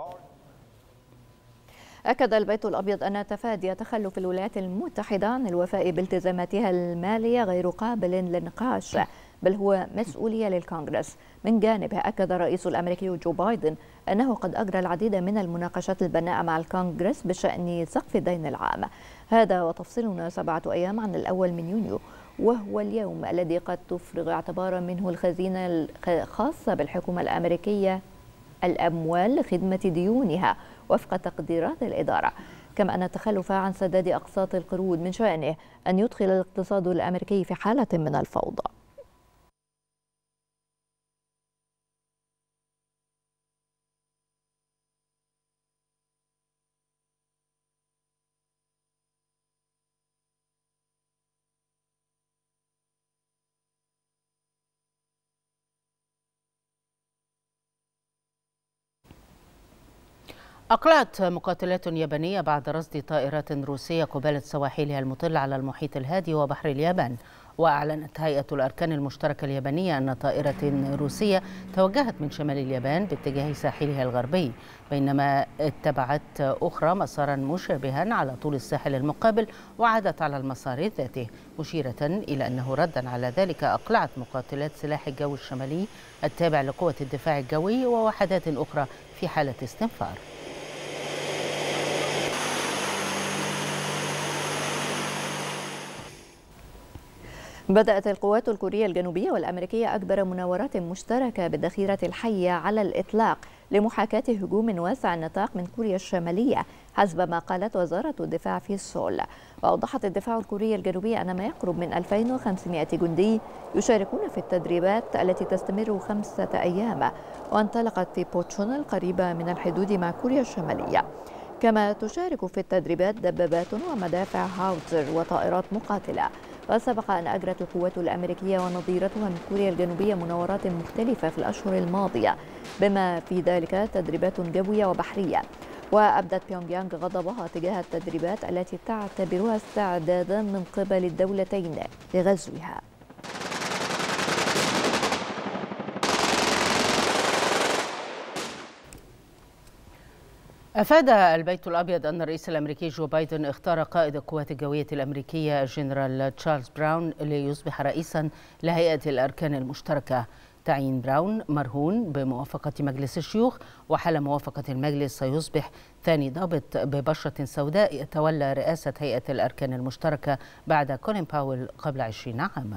Speaker 2: أكد البيت الأبيض أن تفادي تخلف الولايات المتحدة عن الوفاء بالتزاماتها المالية غير قابل للنقاش، بل هو مسؤولية للكونغرس. من جانبه أكد الرئيس الأمريكي جو بايدن أنه قد أجرى العديد من المناقشات البناءة مع الكونغرس بشأن سقف الدين العام. هذا وتفصيلنا سبعة أيام عن الأول من يونيو، وهو اليوم الذي قد تفرغ اعتبارا منه الخزينة الخاصة بالحكومة الأمريكية الأموال لخدمة ديونها وفق تقديرات الإدارة، كما أن التخلف عن سداد أقساط القروض من شأنه أن يدخل الاقتصاد الأمريكي في حالة من الفوضى.
Speaker 1: أقلعت مقاتلات يابانية بعد رصد طائرات روسية قبالة سواحلها المطلة على المحيط الهادي وبحر اليابان. وأعلنت هيئة الأركان المشتركة اليابانية أن طائرة روسية توجهت من شمال اليابان باتجاه ساحلها الغربي، بينما اتبعت أخرى مسارا مشابها على طول الساحل المقابل وعادت على المسار ذاته، مشيرة إلى أنه ردا على ذلك أقلعت مقاتلات سلاح الجو الشمالي التابع لقوة الدفاع الجوي ووحدات أخرى في حالة استنفار.
Speaker 2: بدأت القوات الكورية الجنوبية والأمريكية أكبر مناورات مشتركة بالذخيرة الحية على الإطلاق لمحاكاة هجوم واسع النطاق من كوريا الشمالية حسب ما قالت وزارة الدفاع في سول. وأوضحت الدفاع الكوري الجنوبي أن ما يقرب من ألفين وخمسمائة جندي يشاركون في التدريبات التي تستمر خمسة أيام وانطلقت في بوتشون القريبة من الحدود مع كوريا الشمالية. كما تشارك في التدريبات دبابات ومدافع هاوتزر وطائرات مقاتلة. وسبق أن أجرت القوات الأمريكية ونظيرتها من كوريا الجنوبية مناورات مختلفة في الأشهر الماضية بما في ذلك تدريبات جوية وبحرية. وأبدت بيونغ يانغ غضبها تجاه التدريبات التي تعتبرها استعدادا من قبل الدولتين لغزوها.
Speaker 1: أفاد البيت الأبيض أن الرئيس الأمريكي جو بايدن اختار قائد القوات الجوية الأمريكية الجنرال تشارلز براون ليصبح رئيسا لهيئة الأركان المشتركة. تعيين براون مرهون بموافقة مجلس الشيوخ، وحال موافقة المجلس سيصبح ثاني ضابط ببشرة سوداء يتولى رئاسة هيئة الأركان المشتركة بعد كولين باول قبل عشرين عاما.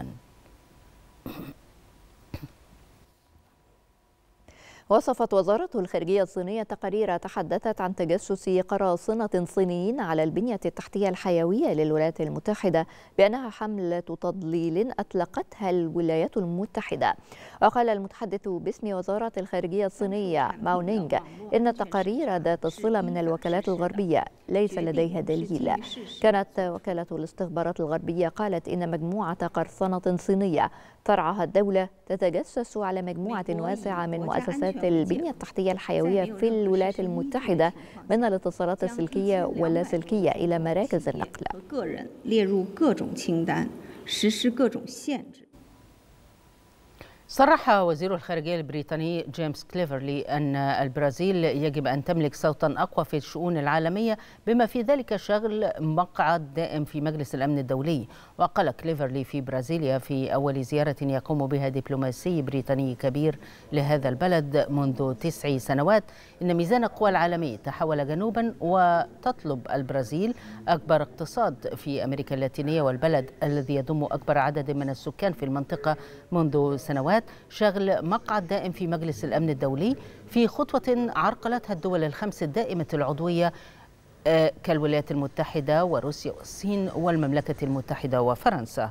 Speaker 2: وصفت وزارة الخارجية الصينية تقارير تحدثت عن تجسس قراصنة صينيين على البنية التحتية الحيوية للولايات المتحدة بأنها حملة تضليل أطلقتها الولايات المتحدة. وقال المتحدث باسم وزارة الخارجية الصينية ماو نينغ إن التقارير ذات الصلة من الوكالات الغربية ليس لديها دليل. كانت وكالة الاستخبارات الغربية قالت إن مجموعة قرصنة صينية ترعاها الدولة تتجسس على مجموعة واسعة من مؤسسات البنية التحتية الحيوية في الولايات المتحدة من الاتصالات السلكية واللاسلكية إلى مراكز النقل.
Speaker 1: صرح وزير الخارجية البريطاني جيمس كليفرلي أن البرازيل يجب أن تملك صوتا أقوى في الشؤون العالمية بما في ذلك شغل مقعد دائم في مجلس الأمن الدولي. وقال كليفرلي في برازيليا في أول زيارة يقوم بها دبلوماسي بريطاني كبير لهذا البلد منذ تسع سنوات إن ميزان القوى العالمي تحول جنوبا، وتطلب البرازيل أكبر اقتصاد في أمريكا اللاتينية والبلد الذي يضم أكبر عدد من السكان في المنطقة منذ سنوات شغل مقعد دائم في مجلس الأمن الدولي في خطوة عرقلتها الدول الخمس الدائمة العضوية كالولايات المتحدة وروسيا والصين والمملكة المتحدة وفرنسا.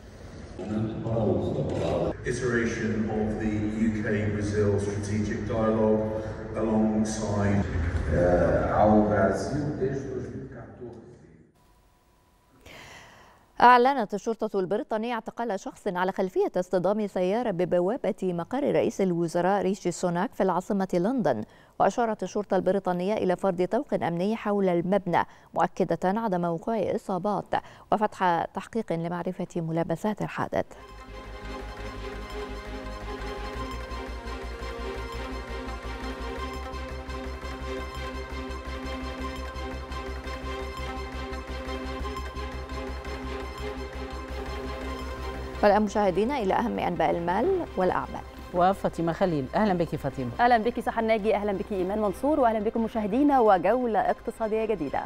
Speaker 2: أعلنت الشرطة البريطانية اعتقال شخص على خلفية اصطدام سيارة ببوابة مقر رئيس الوزراء ريشي سوناك في العاصمة لندن. وأشارت الشرطة البريطانية إلى فرض طوق أمني حول المبنى مؤكدة عدم وقوع إصابات وفتح تحقيق لمعرفة ملابسات الحادث. والآن مشاهدينا إلى أهم أنباء المال والأعمال
Speaker 1: وفاطمة خليل. أهلا بك فاطمة.
Speaker 20: أهلا بك سحر ناجي، أهلا بك إيمان منصور، وأهلا بكم مشاهدينا وجولة اقتصادية جديدة.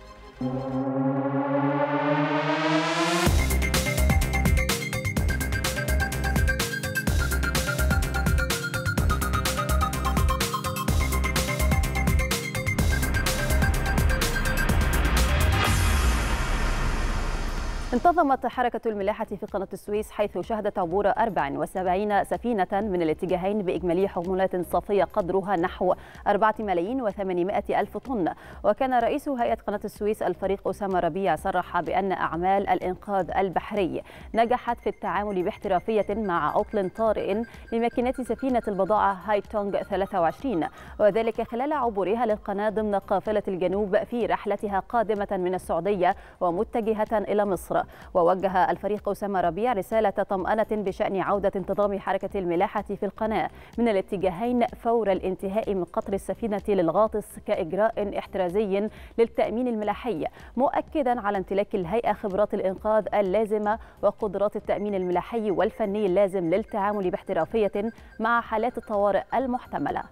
Speaker 20: انتظمت حركة الملاحة في قناة السويس حيث شهدت عبور أربع وسبعين سفينة من الاتجاهين بإجمالي حمولات صافية قدرها نحو أربعة ملايين وثمانمائة ألف طن. وكان رئيس هيئة قناة السويس الفريق أسامة ربيع صرح بأن أعمال الإنقاذ البحري نجحت في التعامل باحترافية مع عطل طارئ لماكينات سفينة البضائع هاي تونغ ثلاثة وعشرين، وذلك خلال عبورها للقناة ضمن قافلة الجنوب في رحلتها قادمة من السعودية ومتجهة إلى مصر. القاهرة. ووجه الفريق أسامة ربيع رسالة طمأنة بشأن عودة انتظام حركة الملاحة في القناة من الاتجاهين فور الانتهاء من قطر السفينة للغاطس كإجراء احترازي للتأمين الملاحي، مؤكدا على امتلاك الهيئة خبرات الإنقاذ اللازمة وقدرات التأمين الملاحي والفني اللازم للتعامل باحترافية مع حالات الطوارئ المحتملة.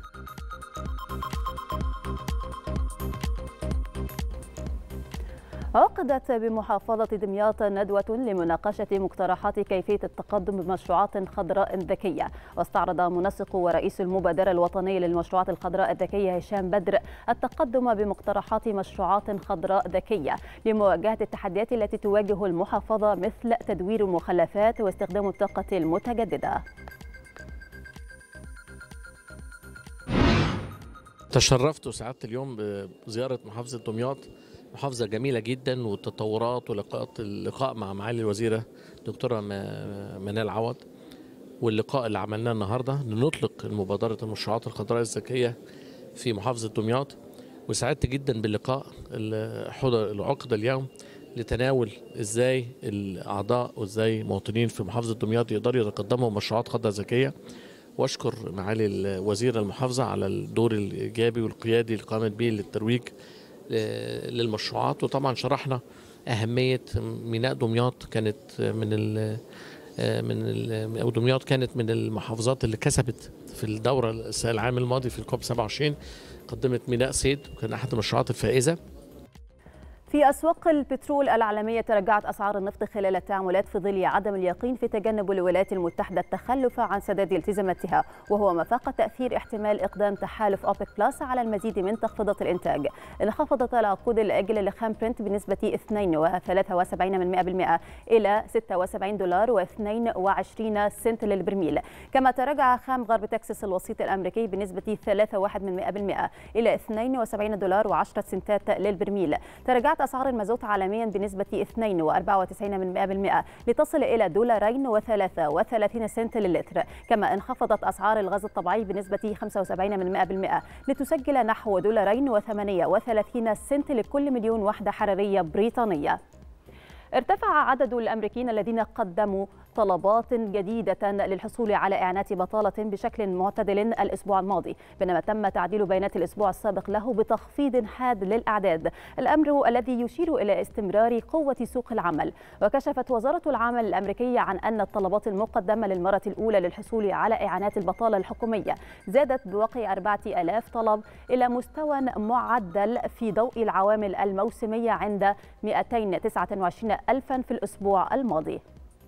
Speaker 20: عقدت بمحافظة دمياط ندوة لمناقشة مقترحات كيفية التقدم بمشروعات خضراء ذكية. واستعرض منسق ورئيس المبادرة الوطنية للمشروعات الخضراء الذكية هشام بدر التقدم بمقترحات مشروعات خضراء ذكية لمواجهة التحديات التي تواجه المحافظة مثل تدوير المخلفات واستخدام الطاقة المتجددة.
Speaker 21: تشرفت وسعدت اليوم بزيارة محافظة دمياط، محافظة جميلة جدا، والتطورات ولقاءات اللقاء مع معالي الوزيرة دكتورة منال عوض، واللقاء اللي عملناه النهارده لنطلق المبادرة المشروعات الخضراء الذكية في محافظة دمياط. وسعدت جدا باللقاء اللي عقد اليوم لتناول ازاي الاعضاء وازاي مواطنين في محافظة دمياط يقدروا يتقدموا مشروعات خضراء ذكية. واشكر معالي الوزير المحافظة على الدور الايجابي والقيادي اللي قامت به للترويج للمشروعات. وطبعا شرحنا أهمية ميناء دمياط، كانت من ال من ال أو دمياط كانت من المحافظات اللي كسبت في الدورة العام الماضي في الكوب سبعة وعشرين، قدمت ميناء صيد وكان أحد المشروعات الفائزة.
Speaker 20: في أسواق البترول العالمية تراجعت أسعار النفط خلال التعاملات في ظل عدم اليقين في تجنب الولايات المتحدة التخلف عن سداد التزاماتها، وهو ما فاق تأثير احتمال إقدام تحالف أوبك بلس على المزيد من تخفيضات الإنتاج. انخفضت العقود الآجلة لخام برنت بنسبة اثنين وثلاثة وسبعين بالمئة إلى ستة وسبعين دولار واثنين وعشرين سنت للبرميل، كما تراجع خام غرب تكساس الوسيط الأمريكي بنسبة ثلاثة وواحد بالمئة إلى اثنين وسبعين دولار وعشرة سنتات للبرميل. تراجعت أسعار المازوت عالميا بنسبة اثنين وأربعة وتسعين بالمئة لتصل إلى دولارين وثلاثة وثلاثين سنت للتر، كما انخفضت أسعار الغاز الطبيعي بنسبة خمسة وسبعين بالمئة لتسجل نحو دولارين وثمانية وثلاثين سنت لكل مليون وحدة حرارية بريطانية. ارتفع عدد الأمريكيين الذين قدموا طلبات جديدة للحصول على إعانات بطالة بشكل معتدل الأسبوع الماضي، بينما تم تعديل بيانات الأسبوع السابق له بتخفيض حاد للأعداد، الأمر الذي يشير إلى استمرار قوة سوق العمل. وكشفت وزارة العمل الأمريكية عن أن الطلبات المقدمة للمرة الأولى للحصول على إعانات البطالة الحكومية زادت بواقع أربعة آلاف طلب إلى مستوى معدل في ضوء العوامل الموسمية عند مئتين وتسعة وعشرين ألفا في الأسبوع الماضي.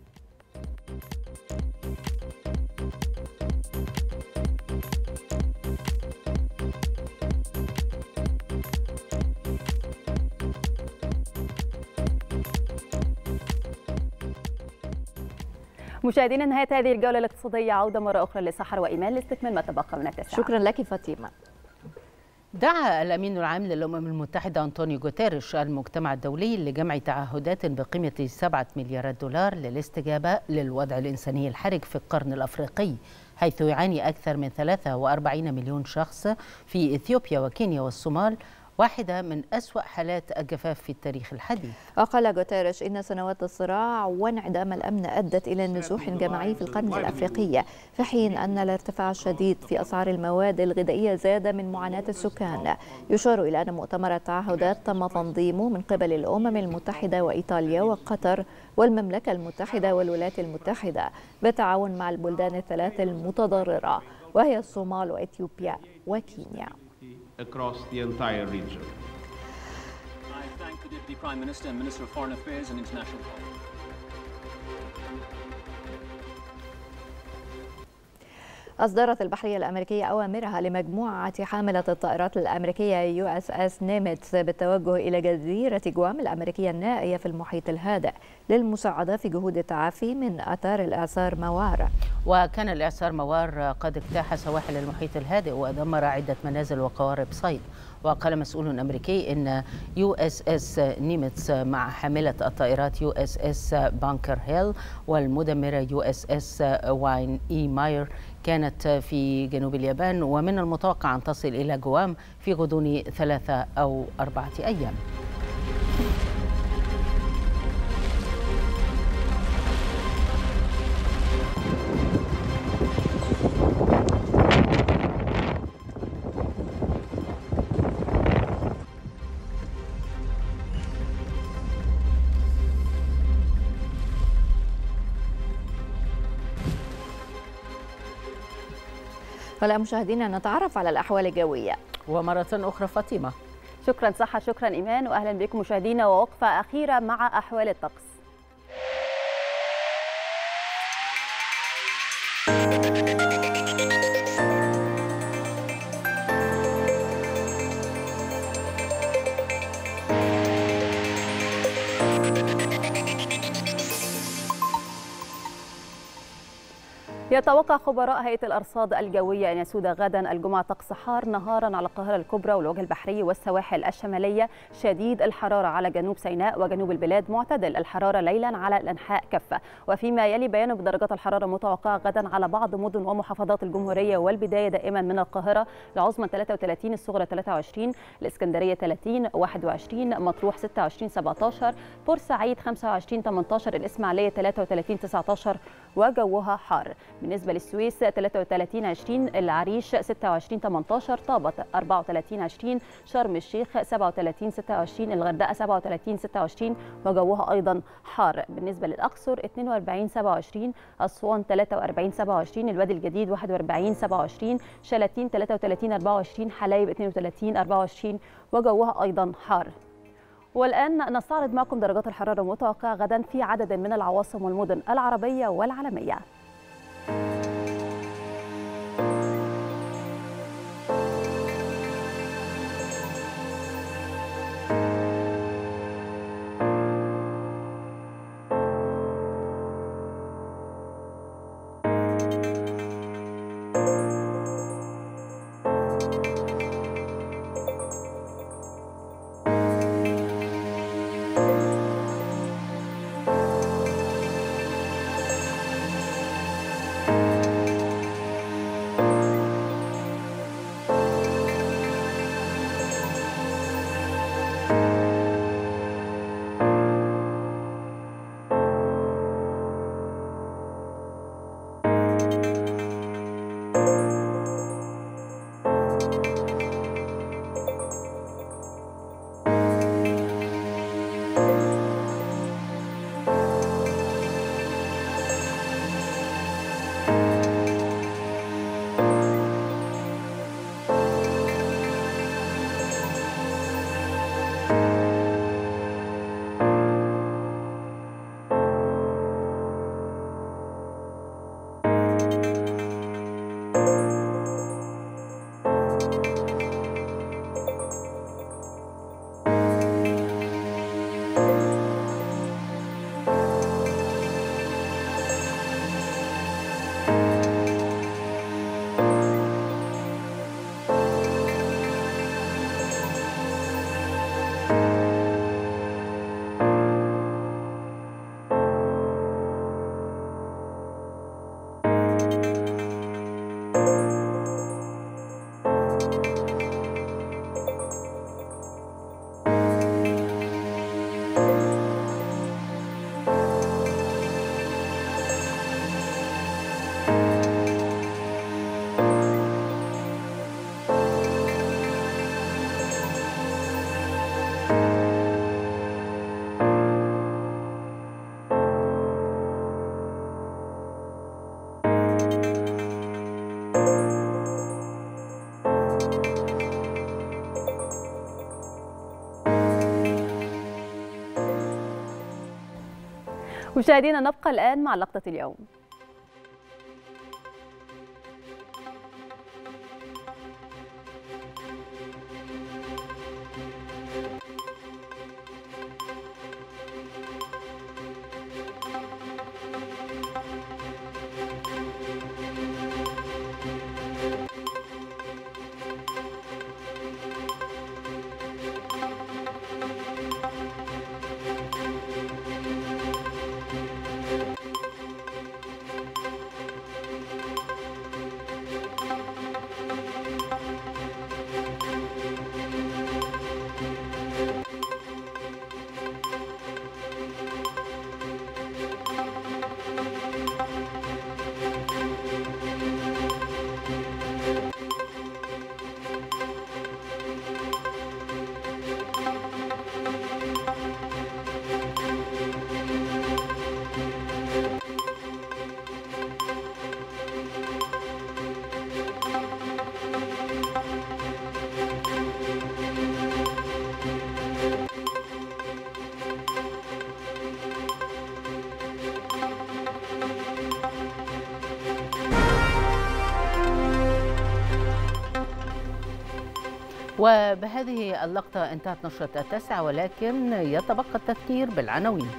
Speaker 20: مشاهدينا، نهاية هذه الجولة الاقتصادية، عودة مرة أخرى لسحر وإيمان لاستكمال ما تبقى من التسعة.
Speaker 2: شكرا لك فاطمة.
Speaker 1: دعا الأمين العام للأمم المتحدة أنطونيو غوتيريش المجتمع الدولي لجمع تعهدات بقيمة سبعة مليارات دولار للاستجابة للوضع الإنساني الحرج في القرن الأفريقي، حيث يعاني أكثر من ثلاثة وأربعين مليون شخص في إثيوبيا وكينيا والصومال، واحدة من أسوأ حالات الجفاف في التاريخ الحديث.
Speaker 2: وقال غوتيريش إن سنوات الصراع وانعدام الأمن أدت إلى نزوح جماعي في القرن الأفريقي، في حين أن الارتفاع الشديد في أسعار المواد الغذائية زاد من معاناة السكان. يشار إلى أن مؤتمر التعهدات تم تنظيمه من قبل الأمم المتحدة وإيطاليا وقطر والمملكة المتحدة والولايات المتحدة بالتعاون مع البلدان الثلاث المتضررة، وهي الصومال وإثيوبيا وكينيا.
Speaker 22: Across the entire region. I thank the Deputy Prime Minister and Minister of Foreign Affairs and International Policy.
Speaker 2: أصدرت البحرية الأمريكية أوامرها لمجموعة حاملة الطائرات الأمريكية يو إس إس نيميتس بالتوجه إلى جزيرة جوام الأمريكية النائية في المحيط الهادئ للمساعدة في جهود التعافي من آثار الإعصار موار.
Speaker 1: وكان الإعصار موار قد اجتاح سواحل المحيط الهادئ ودمر عدة منازل وقوارب صيد. وقال مسؤول أمريكي إن يو إس إس نيميتس مع حاملة الطائرات يو إس إس بانكر هيل والمدمرة يو إس إس واين إي ماير كانت في جنوب اليابان، ومن المتوقع أن تصل إلى جوام في غضون ثلاثة أو أربعة أيام.
Speaker 2: هلا مشاهدينا نتعرف على الأحوال الجوية
Speaker 1: ومرة أخرى فاطمة.
Speaker 20: شكرا صحة، شكرا إيمان، وأهلا بكم مشاهدينا ووقفة أخيرة مع أحوال الطقس. يتوقع خبراء هيئة الأرصاد الجوية أن يسود غدا الجمعة طقس حار نهارا على القاهرة الكبرى والوجه البحري والسواحل الشمالية، شديد الحرارة على جنوب سيناء وجنوب البلاد، معتدل الحرارة ليلا على الأنحاء كافة. وفيما يلي بيان بدرجات الحرارة المتوقعة غدا على بعض مدن ومحافظات الجمهورية، والبداية دائما من القاهرة، العظمى ثلاثة وثلاثين، الصغرى ثلاثة وعشرين، الإسكندرية ثلاثين، واحد وعشرين، مطروح ستة وعشرين سبعة عشر، بورسعيد خمسة وعشرين ثمانية عشر، الإسماعيلية ثلاثة وثلاثين تسعة عشر وجوها حار. بالنسبة للسويس ثلاثة وثلاثين عشرين، العريش ستة وعشرين ثمانية عشر، طابة أربعة وثلاثين عشرين، شرم الشيخ سبعة وثلاثين ستة وعشرين، الغردقة سبعة وثلاثين ستة وعشرين وجوها أيضا حار. بالنسبة للأقصر اثنين وأربعين سبعة وعشرين، أسوان ثلاثة وأربعين سبعة وعشرين، الوادي الجديد واحد وأربعين سبعة وعشرين، شلاتين ثلاثة وثلاثين أربعة وعشرين، حلايب اثنين وثلاثين أربعة وعشرين وجوها أيضا حار. والآن نستعرض معكم درجات الحرارة المتوقعة غدا في عدد من العواصم والمدن العربية والعالمية. مشاهدينا نبقى الآن مع لقطة اليوم.
Speaker 1: وبهذه اللقطة انتهت نشرة التاسعة، ولكن يتبقى التذكير بالعناوين.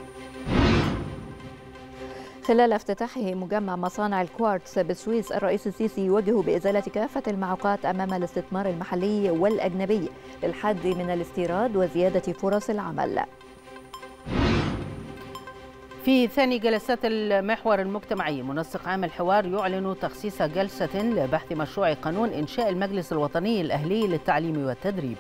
Speaker 2: خلال افتتاحه مجمع مصانع الكوارتز بالسويس، الرئيس السيسي يوجه بإزالة كافة المعوقات أمام الاستثمار المحلي والأجنبي للحد من الاستيراد وزيادة فرص العمل.
Speaker 1: في ثاني جلسات المحور المجتمعي، منسق عام الحوار يعلن تخصيص جلسة لبحث مشروع قانون إنشاء المجلس الوطني الأهلي للتعليم والتدريب.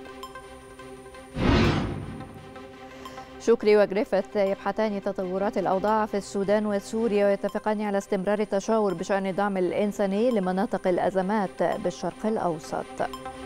Speaker 2: شكري وجريفيث يبحثان تطورات الأوضاع في السودان وسوريا ويتفقان على استمرار التشاور بشأن الدعم الإنساني لمناطق الأزمات بالشرق الأوسط.